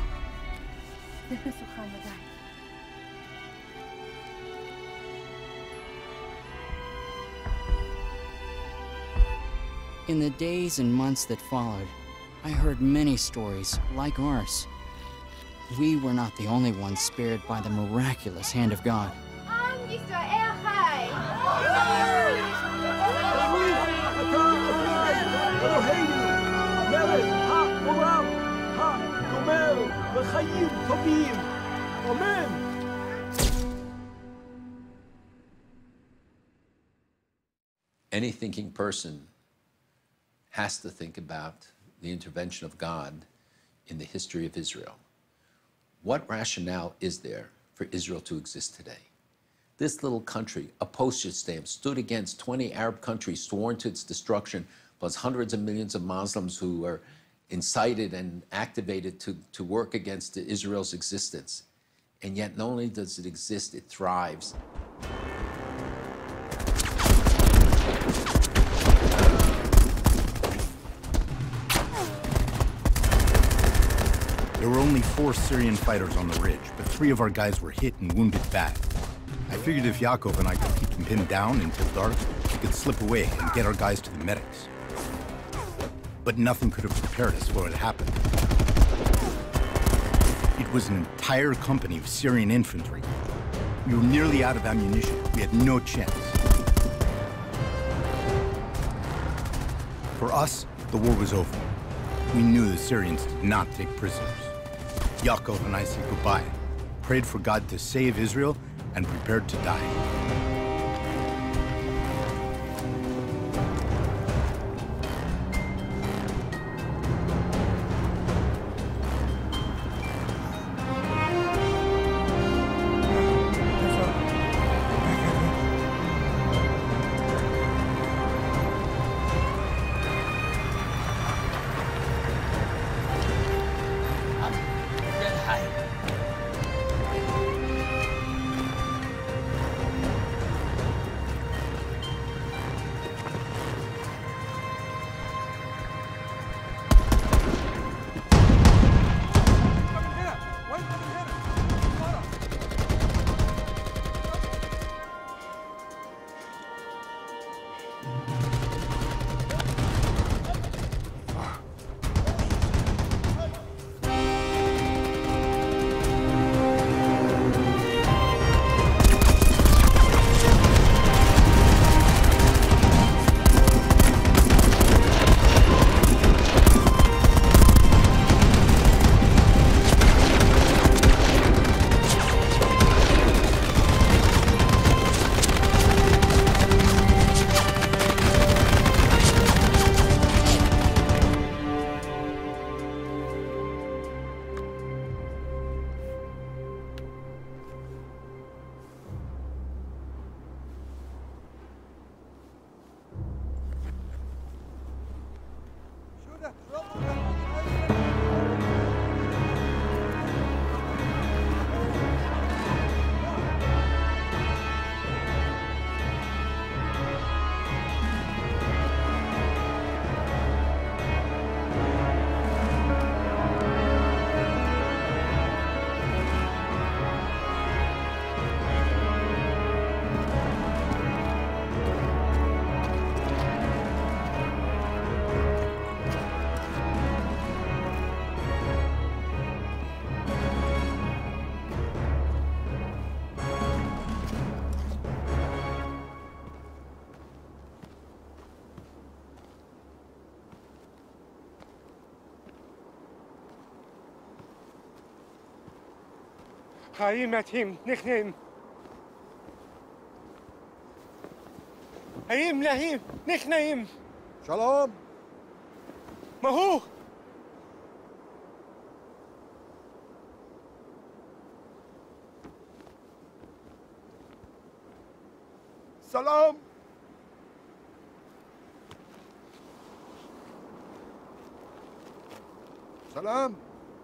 In the days and months that followed, I heard many stories like ours. We were not the only ones spared by the miraculous hand of God. Any thinking person has to think about the intervention of God in the history of Israel. What rationale is there for Israel to exist today? This little country, a postage stamp, stood against twenty Arab countries sworn to its destruction, plus hundreds of millions of Muslims who were incited and activated to, to work against Israel's existence. And yet, not only does it exist, it thrives. There were only four Syrian fighters on the ridge, but three of our guys were hit and wounded bad. I figured if Yaakov and I could keep them pinned down until dark, we could slip away and get our guys to the medics. But nothing could have prepared us for what had happened. It was an entire company of Syrian infantry. We were nearly out of ammunition. We had no chance. For us, the war was over. We knew the Syrians did not take prisoners. Yaakov and I said goodbye, prayed for God to save Israel, and prepared to die. חיים מתים, נכנעים. Haim Lahim, Nik Naim. Shalom. Mahu. Salam. Salam.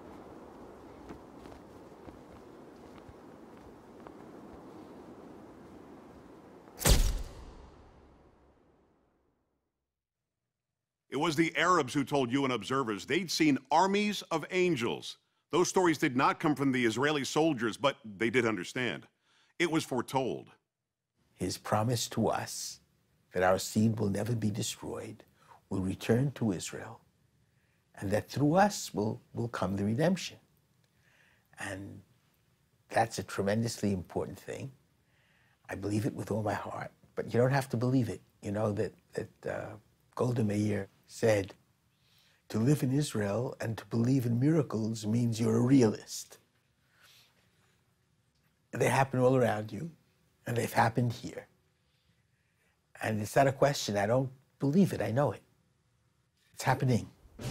It was the Arabs who told U N observers they'd seen armies of angels. Those stories did not come from the Israeli soldiers, but they did understand. It was foretold. His promise to us that our seed will never be destroyed, will return to Israel, and that through us will, will come the redemption. And that's a tremendously important thing. I believe it with all my heart, but you don't have to believe it. You know that, that uh, Golda Meir said, to live in Israel and to believe in miracles means you're a realist. They happen all around you, and they've happened here. And it's not a question. I don't believe it. I know it. It's happening.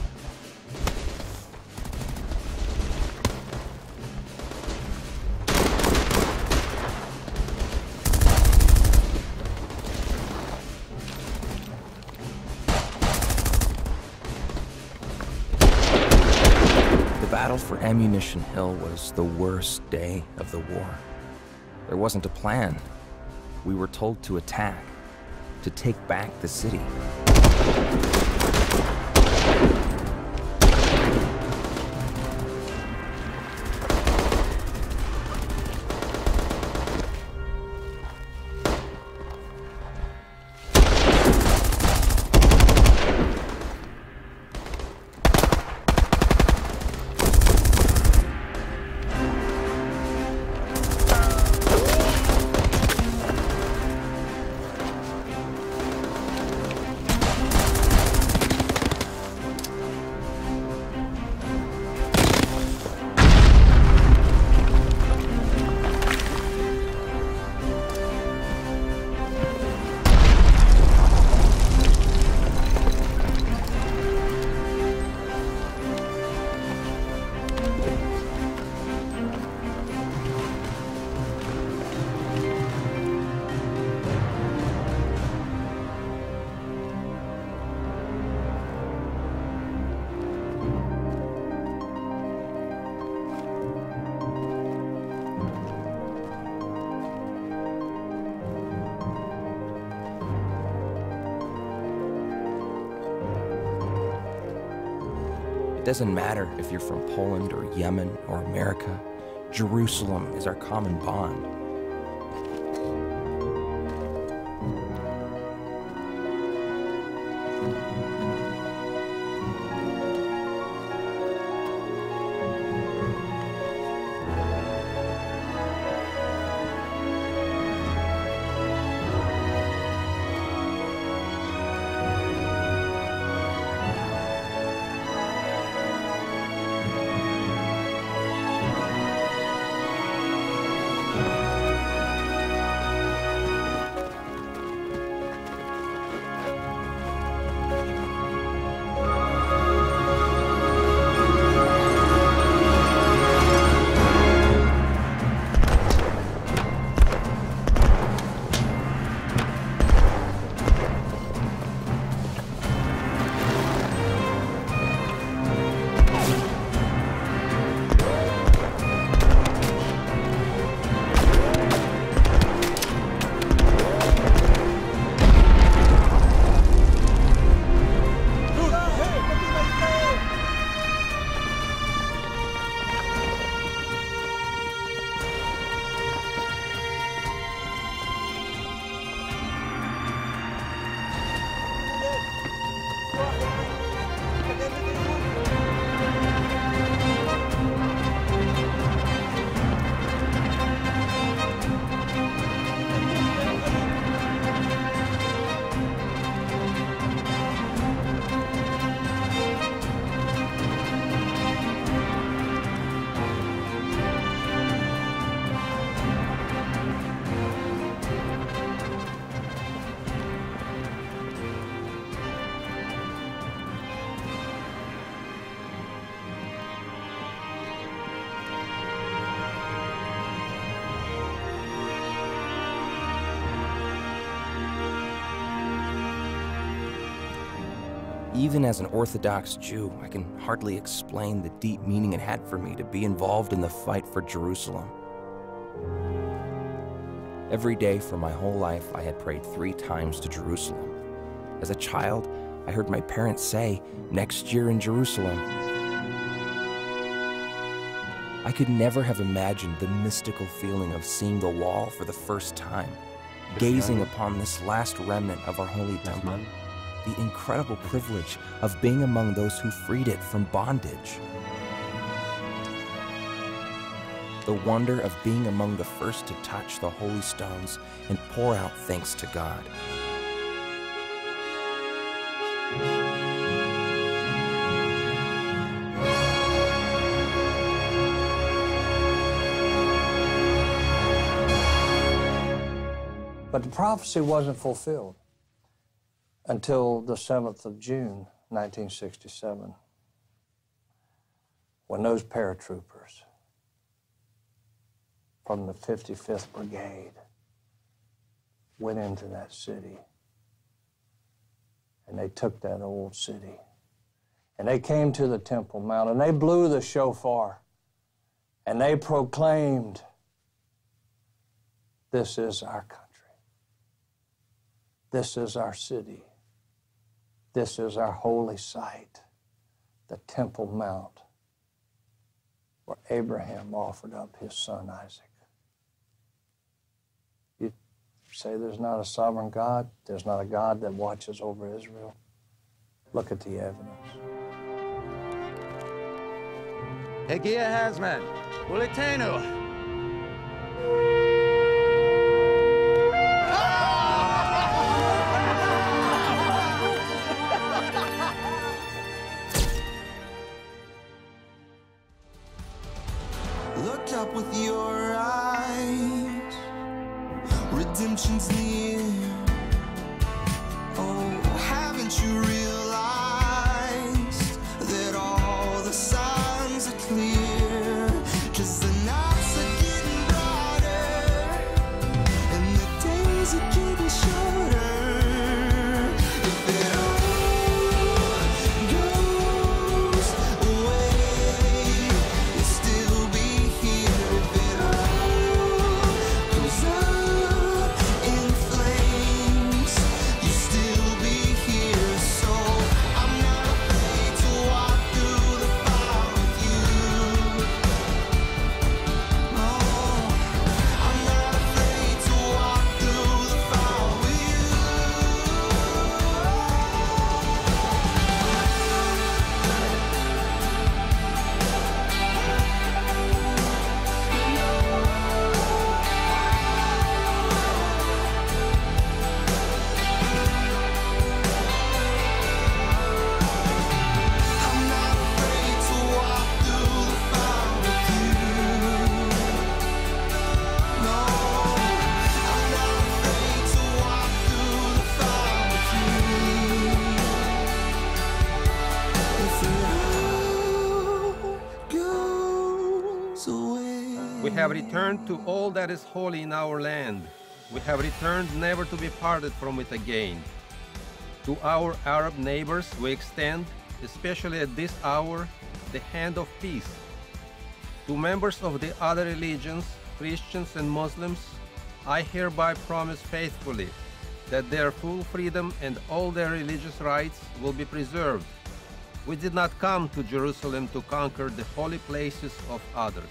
The battle for Ammunition Hill was the worst day of the war. There wasn't a plan. We were told to attack, to take back the city. It doesn't matter if you're from Poland or Yemen or America. Jerusalem is our common bond. Even as an Orthodox Jew, I can hardly explain the deep meaning it had for me to be involved in the fight for Jerusalem. Every day for my whole life, I had prayed three times to Jerusalem. As a child, I heard my parents say, "Next year in Jerusalem." I could never have imagined the mystical feeling of seeing the wall for the first time, gazing upon this last remnant of our holy temple, the incredible privilege of being among those who freed it from bondage, the wonder of being among the first to touch the holy stones and pour out thanks to God. But the prophecy wasn't fulfilled until the seventh of June, nineteen sixty-seven, when those paratroopers from the fifty-fifth Brigade went into that city, and they took that old city, and they came to the Temple Mount, and they blew the shofar, and they proclaimed, "This is our country. This is our city. This is our holy site, the Temple Mount, where Abraham offered up his son Isaac." You say there's not a sovereign God? There's not a God that watches over Israel? Look at the evidence. הגיע הזמן, ולתנו. Look up with your eyes, redemption's near. Oh, haven't you realized that all the signs are clear? 'Cause the nights are getting brighter and the days are getting shorter. If it all goes away, you'll still be here. If it all goes up in flames, you'll still be here. So I'm not afraid to walk through the fire with you. No, I'm not afraid to walk through the fire with you. I'm not afraid to walk through the fire with you. No, I'm not afraid to walk through the fire with you. If it all goes away. We have returned to all that is holy in our land. We have returned never to be parted from it again. To our Arab neighbors, we extend, especially at this hour, the hand of peace. To members of the other religions, Christians and Muslims, I hereby promise faithfully that their full freedom and all their religious rights will be preserved. We did not come to Jerusalem to conquer the holy places of others.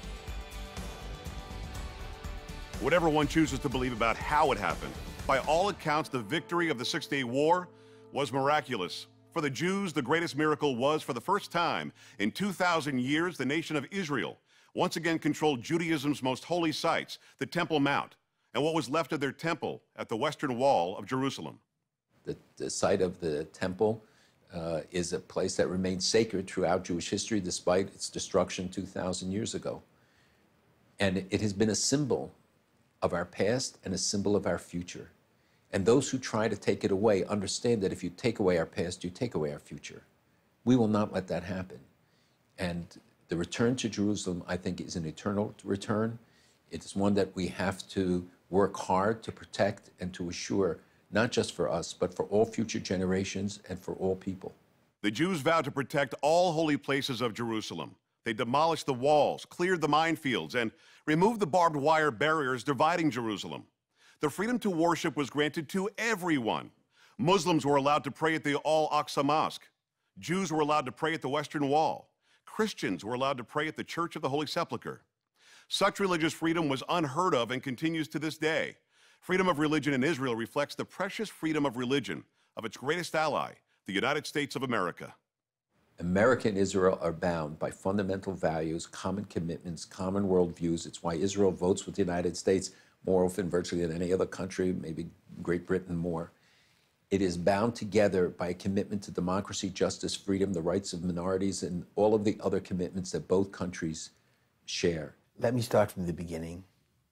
Whatever one chooses to believe about how it happened, by all accounts, the victory of the Six-Day War was miraculous. For the Jews, the greatest miracle was, for the first time in two thousand years, the nation of Israel once again controlled Judaism's most holy sites, the Temple Mount, and what was left of their temple at the western wall of Jerusalem. The, the site of the temple uh, is a place that remained sacred throughout Jewish history despite its destruction two thousand years ago. And it has been a symbol of our past and a symbol of our future. And those who try to take it away understand that if you take away our past, you take away our future. We will not let that happen. And the return to Jerusalem, I think, is an eternal return. It's one that we have to work hard to protect and to assure not just for us, but for all future generations and for all people. The Jews vowed to protect all holy places of Jerusalem. They demolished the walls, cleared the minefields, and removed the barbed wire barriers dividing Jerusalem. The freedom to worship was granted to everyone. Muslims were allowed to pray at the Al-Aqsa Mosque. Jews were allowed to pray at the Western Wall. Christians were allowed to pray at the Church of the Holy Sepulchre. Such religious freedom was unheard of and continues to this day. Freedom of religion in Israel reflects the precious freedom of religion of its greatest ally, the United States of America. America and Israel are bound by fundamental values, common commitments, common worldviews. It's why Israel votes with the United States more often virtually than any other country, maybe Great Britain more. It is bound together by a commitment to democracy, justice, freedom, the rights of minorities, and all of the other commitments that both countries share. Let me start from the beginning,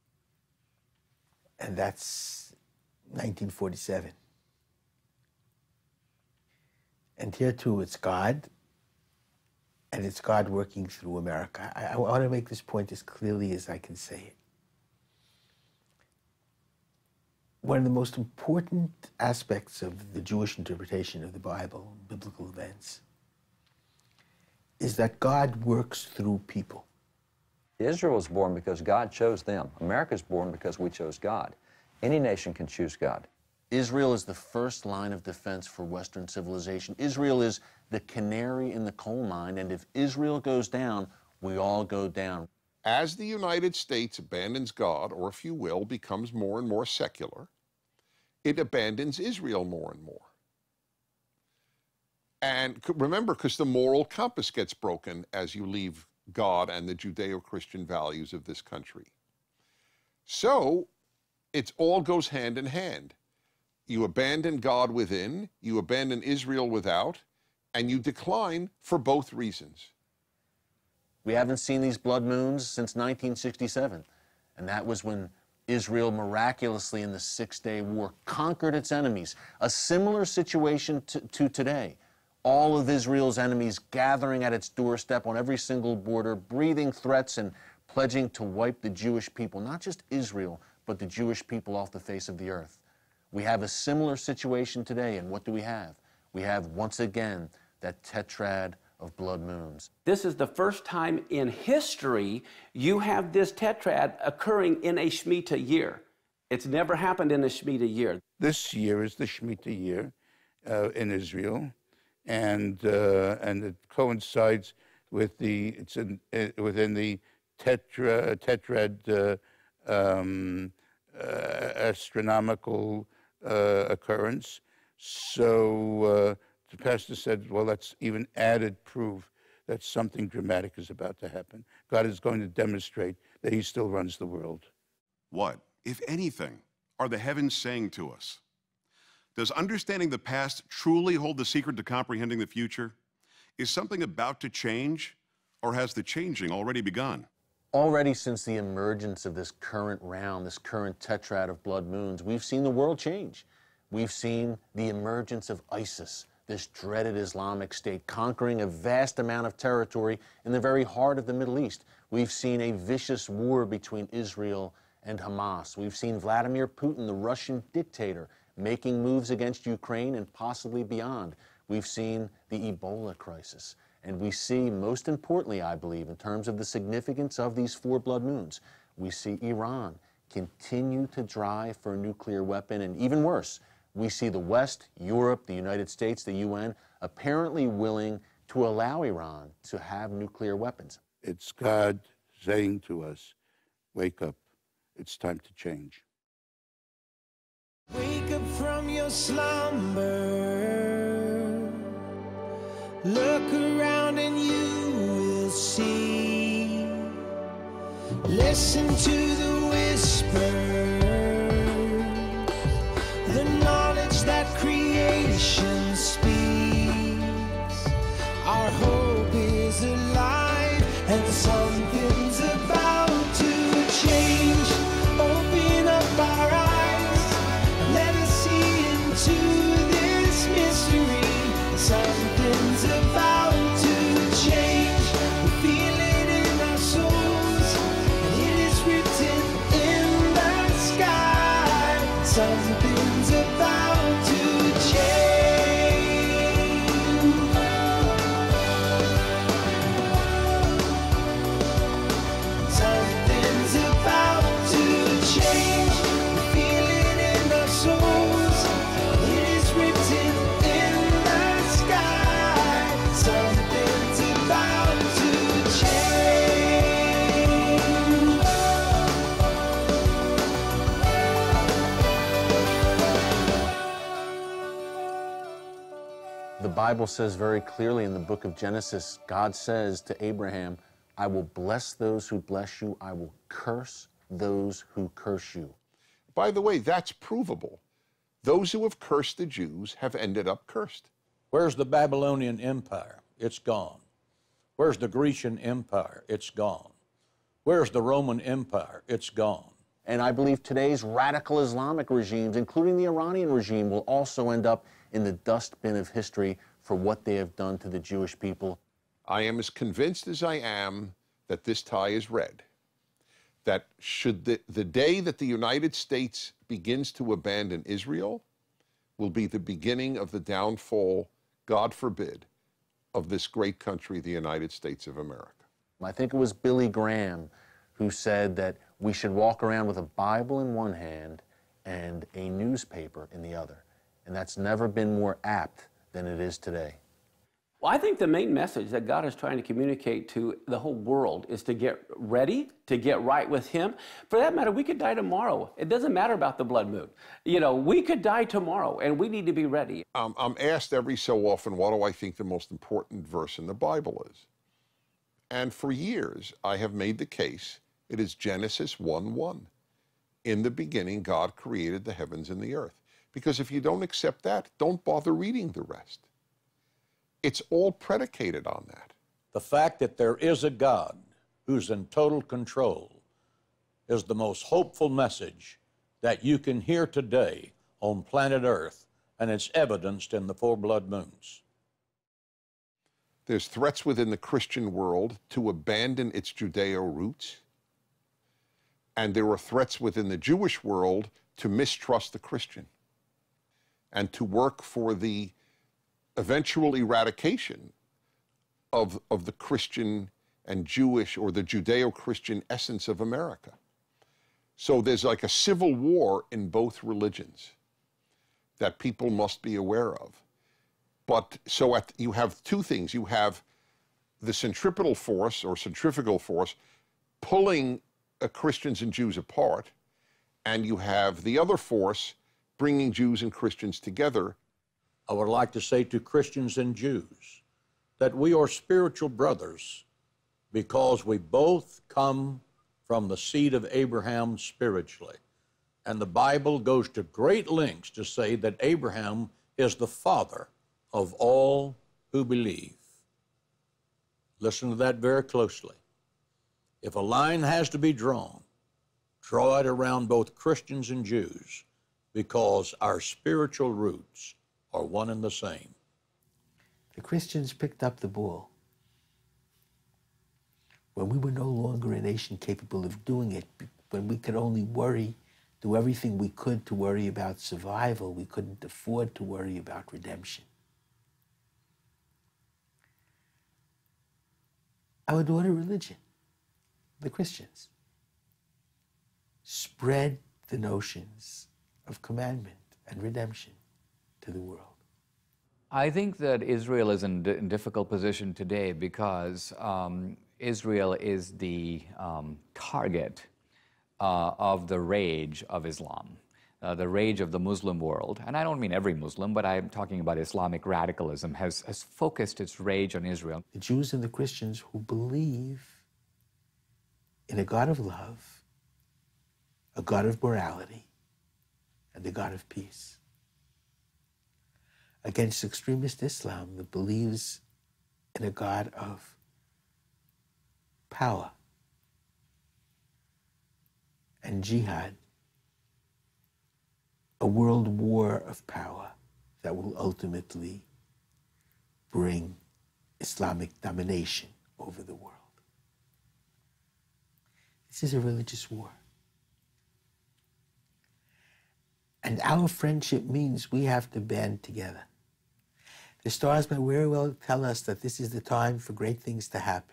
and that's nineteen forty-seven. And here too, it's God, and it's God working through America. I, I want to make this point as clearly as I can say it. One of the most important aspects of the Jewish interpretation of the Bible, biblical events, is that God works through people. Israel was born because God chose them. America is born because we chose God. Any nation can choose God. Israel is the first line of defense for Western civilization. Israel is the canary in the coal mine, and if Israel goes down, we all go down. As the United States abandons God, or if you will, becomes more and more secular, it abandons Israel more and more. And remember, because the moral compass gets broken as you leave God and the Judeo-Christian values of this country. So it all goes hand in hand. You abandon God within, you abandon Israel without, and you decline for both reasons. We haven't seen these blood moons since nineteen sixty-seven, and that was when Israel miraculously in the Six-Day War conquered its enemies. A similar situation to, to today. All of Israel's enemies gathering at its doorstep on every single border, breathing threats and pledging to wipe the Jewish people, not just Israel, but the Jewish people off the face of the earth. We have a similar situation today, and what do we have? We have, once again, that tetrad of blood moons. This is the first time in history you have this tetrad occurring in a Shemitah year. It's never happened in a Shemitah year. This year is the Shemitah year uh, in Israel, and uh, and it coincides with the it's in, uh, within the tetra tetrad uh, um, uh, astronomical uh, occurrence. So uh, the pastor said, well, that's even added proof that something dramatic is about to happen. God is going to demonstrate that he still runs the world. What, if anything, are the heavens saying to us? Does understanding the past truly hold the secret to comprehending the future? Is something about to change, or has the changing already begun? Already since the emergence of this current round, this current tetrad of blood moons, we've seen the world change. We've seen the emergence of ISIS, this dreaded Islamic State, conquering a vast amount of territory in the very heart of the Middle East. We've seen a vicious war between Israel and Hamas. We've seen Vladimir Putin, the Russian dictator, making moves against Ukraine and possibly beyond. We've seen the Ebola crisis. And we see, most importantly, I believe, in terms of the significance of these four blood moons, we see Iran continue to drive for a nuclear weapon, and even worse, we see the West, Europe, the United States, the U N, apparently willing to allow Iran to have nuclear weapons. It's God saying to us, wake up, it's time to change. Wake up from your slumber. Look around and you will see. Listen to the whisper, the knowledge that creation speaks. Our hope is alive and something's about to change. Open up our eyes, let us see into this mystery. Something's about to change. We feel it in our souls, and it is written in the sky. Something's about Bible says very clearly in the book of Genesis, God says to Abraham, I will bless those who bless you, I will curse those who curse you. By the way, that's provable. Those who have cursed the Jews have ended up cursed. Where's the Babylonian Empire? It's gone. Where's the Grecian Empire? It's gone. Where's the Roman Empire? It's gone. And I believe today's radical Islamic regimes, including the Iranian regime, will also end up in the dustbin of history for what they have done to the Jewish people. I am as convinced as I am that this tie is red. That should the, the day that the United States begins to abandon Israel will be the beginning of the downfall, God forbid, of this great country, the United States of America. I think it was Billy Graham who said that we should walk around with a Bible in one hand and a newspaper in the other. And that's never been more apt than it is today. Well, I think the main message that God is trying to communicate to the whole world is to get ready, to get right with Him. For that matter, we could die tomorrow. It doesn't matter about the blood moon. You know, we could die tomorrow, and we need to be ready. Um, I'm asked every so often, what do I think the most important verse in the Bible is? And for years, I have made the case it is Genesis one one. In the beginning, God created the heavens and the earth. Because if you don't accept that, don't bother reading the rest. It's all predicated on that. The fact that there is a God who's in total control is the most hopeful message that you can hear today on planet Earth, and it's evidenced in the four blood moons. There's threats within the Christian world to abandon its Judeo roots, and there are threats within the Jewish world to mistrust the Christian and to work for the eventual eradication of, of the Christian and Jewish or the Judeo-Christian essence of America. So there's like a civil war in both religions that people must be aware of. But so at, you have two things. You have the centripetal force or centrifugal force pulling uh, Christians and Jews apart, and you have the other force bringing Jews and Christians together. I would like to say to Christians and Jews that we are spiritual brothers because we both come from the seed of Abraham spiritually. And the Bible goes to great lengths to say that Abraham is the father of all who believe. Listen to that very closely. If a line has to be drawn, draw it around both Christians and Jews because our spiritual roots are one and the same. The Christians picked up the ball when we were no longer a nation capable of doing it, when we could only worry, do everything we could to worry about survival. We couldn't afford to worry about redemption. Our daughter religion, the Christians, spread the notions of commandment and redemption to the world. I think that Israel is in a difficult position today because um, Israel is the um, target uh, of the rage of Islam, uh, the rage of the Muslim world. And I don't mean every Muslim, but I'm talking about Islamic radicalism has, has focused its rage on Israel. The Jews and the Christians who believe in a God of love, a God of morality, and a God of peace, against extremist Islam that believes in a God of power and jihad, a world war of power that will ultimately bring Islamic domination over the world. This is a religious war. And our friendship means we have to band together. The stars may very well tell us that this is the time for great things to happen.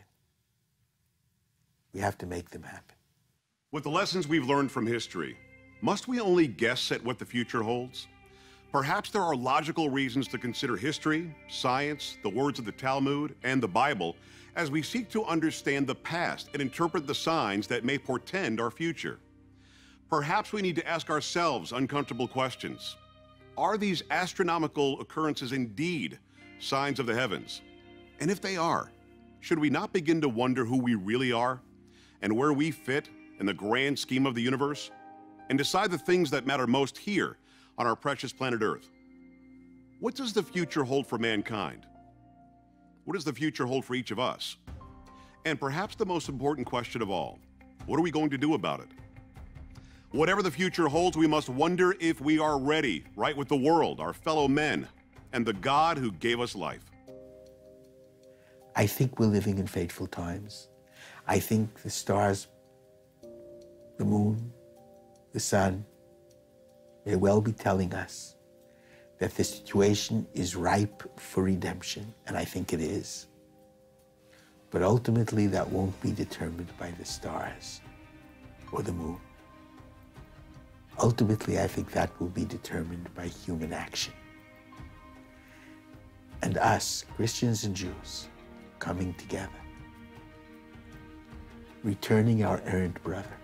We have to make them happen. With the lessons we've learned from history, must we only guess at what the future holds? Perhaps there are logical reasons to consider history, science, the words of the Talmud, and the Bible as we seek to understand the past and interpret the signs that may portend our future. Perhaps we need to ask ourselves uncomfortable questions. Are these astronomical occurrences indeed signs of the heavens? And if they are, should we not begin to wonder who we really are and where we fit in the grand scheme of the universe, and decide the things that matter most here on our precious planet Earth? What does the future hold for mankind? What does the future hold for each of us? And perhaps the most important question of all, what are we going to do about it? Whatever the future holds, we must wonder if we are ready, right with the world, our fellow men, and the God who gave us life. I think we're living in fateful times. I think the stars, the moon, the sun may well be telling us that the situation is ripe for redemption, and I think it is. But ultimately, that won't be determined by the stars or the moon. Ultimately, I think that will be determined by human action. And us, Christians and Jews, coming together, returning our errant brother,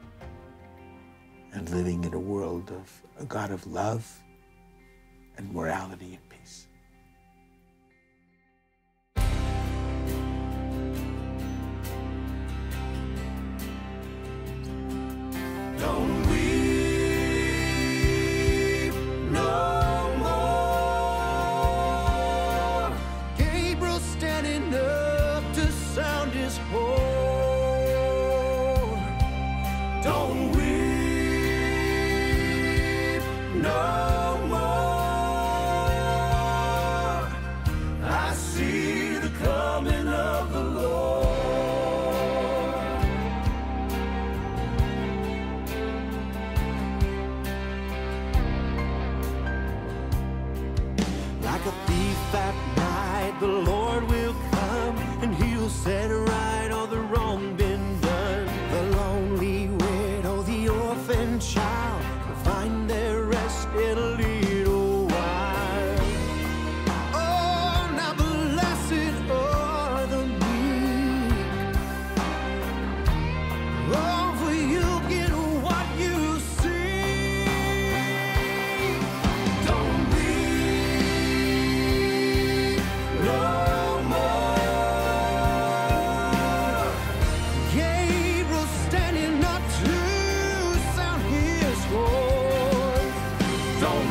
and living in a world of a God of love and morality and peace. Don't weep no more. Gabriel standing up to sound his horn. Don't weep no more. I see the coming of the Lord. Like a thief at night, the Lord will come, and he'll set right all the wrong been done. The lonely widow, the orphan child will find their rest in a little while. Oh, now blessed are the meek. Oh, for you get what you seek. Don't weep no more. Gabriel standing up to sound his horn. Don't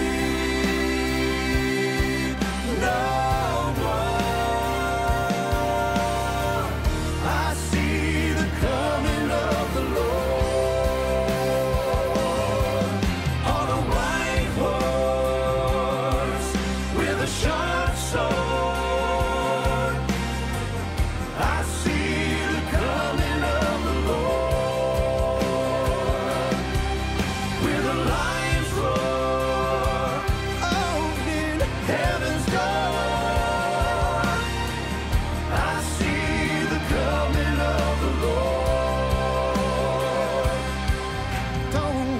weep no more. I see the coming of the Lord on a white horse with a sharp sword. I see the coming of the Lord with a lion's roar opening heaven's door. I see the coming of the Lord. Don't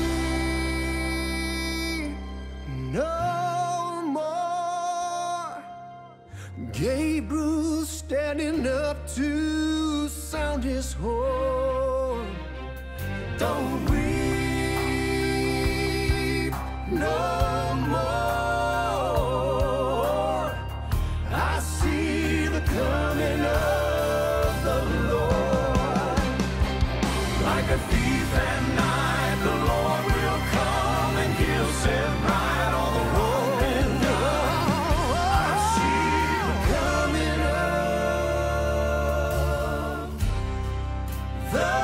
weep no more. Gabriel standing up to sound his horn. Don't weep no more. I see the coming of the Lord. Like a thief at night, the Lord will come, and he'll set right all the wrong been done. I see the coming of the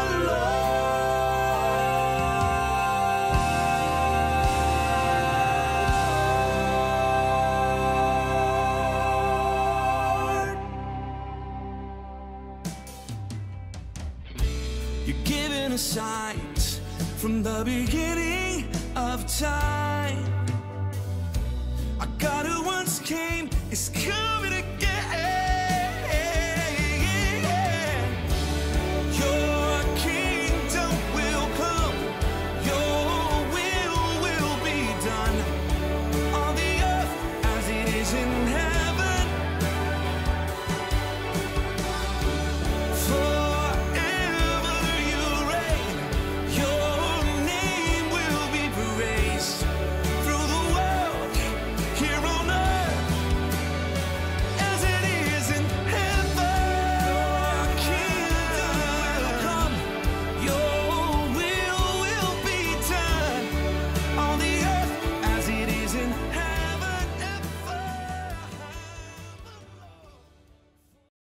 Lord. You're given us signs from the beginning of time. Our God who once came is coming again.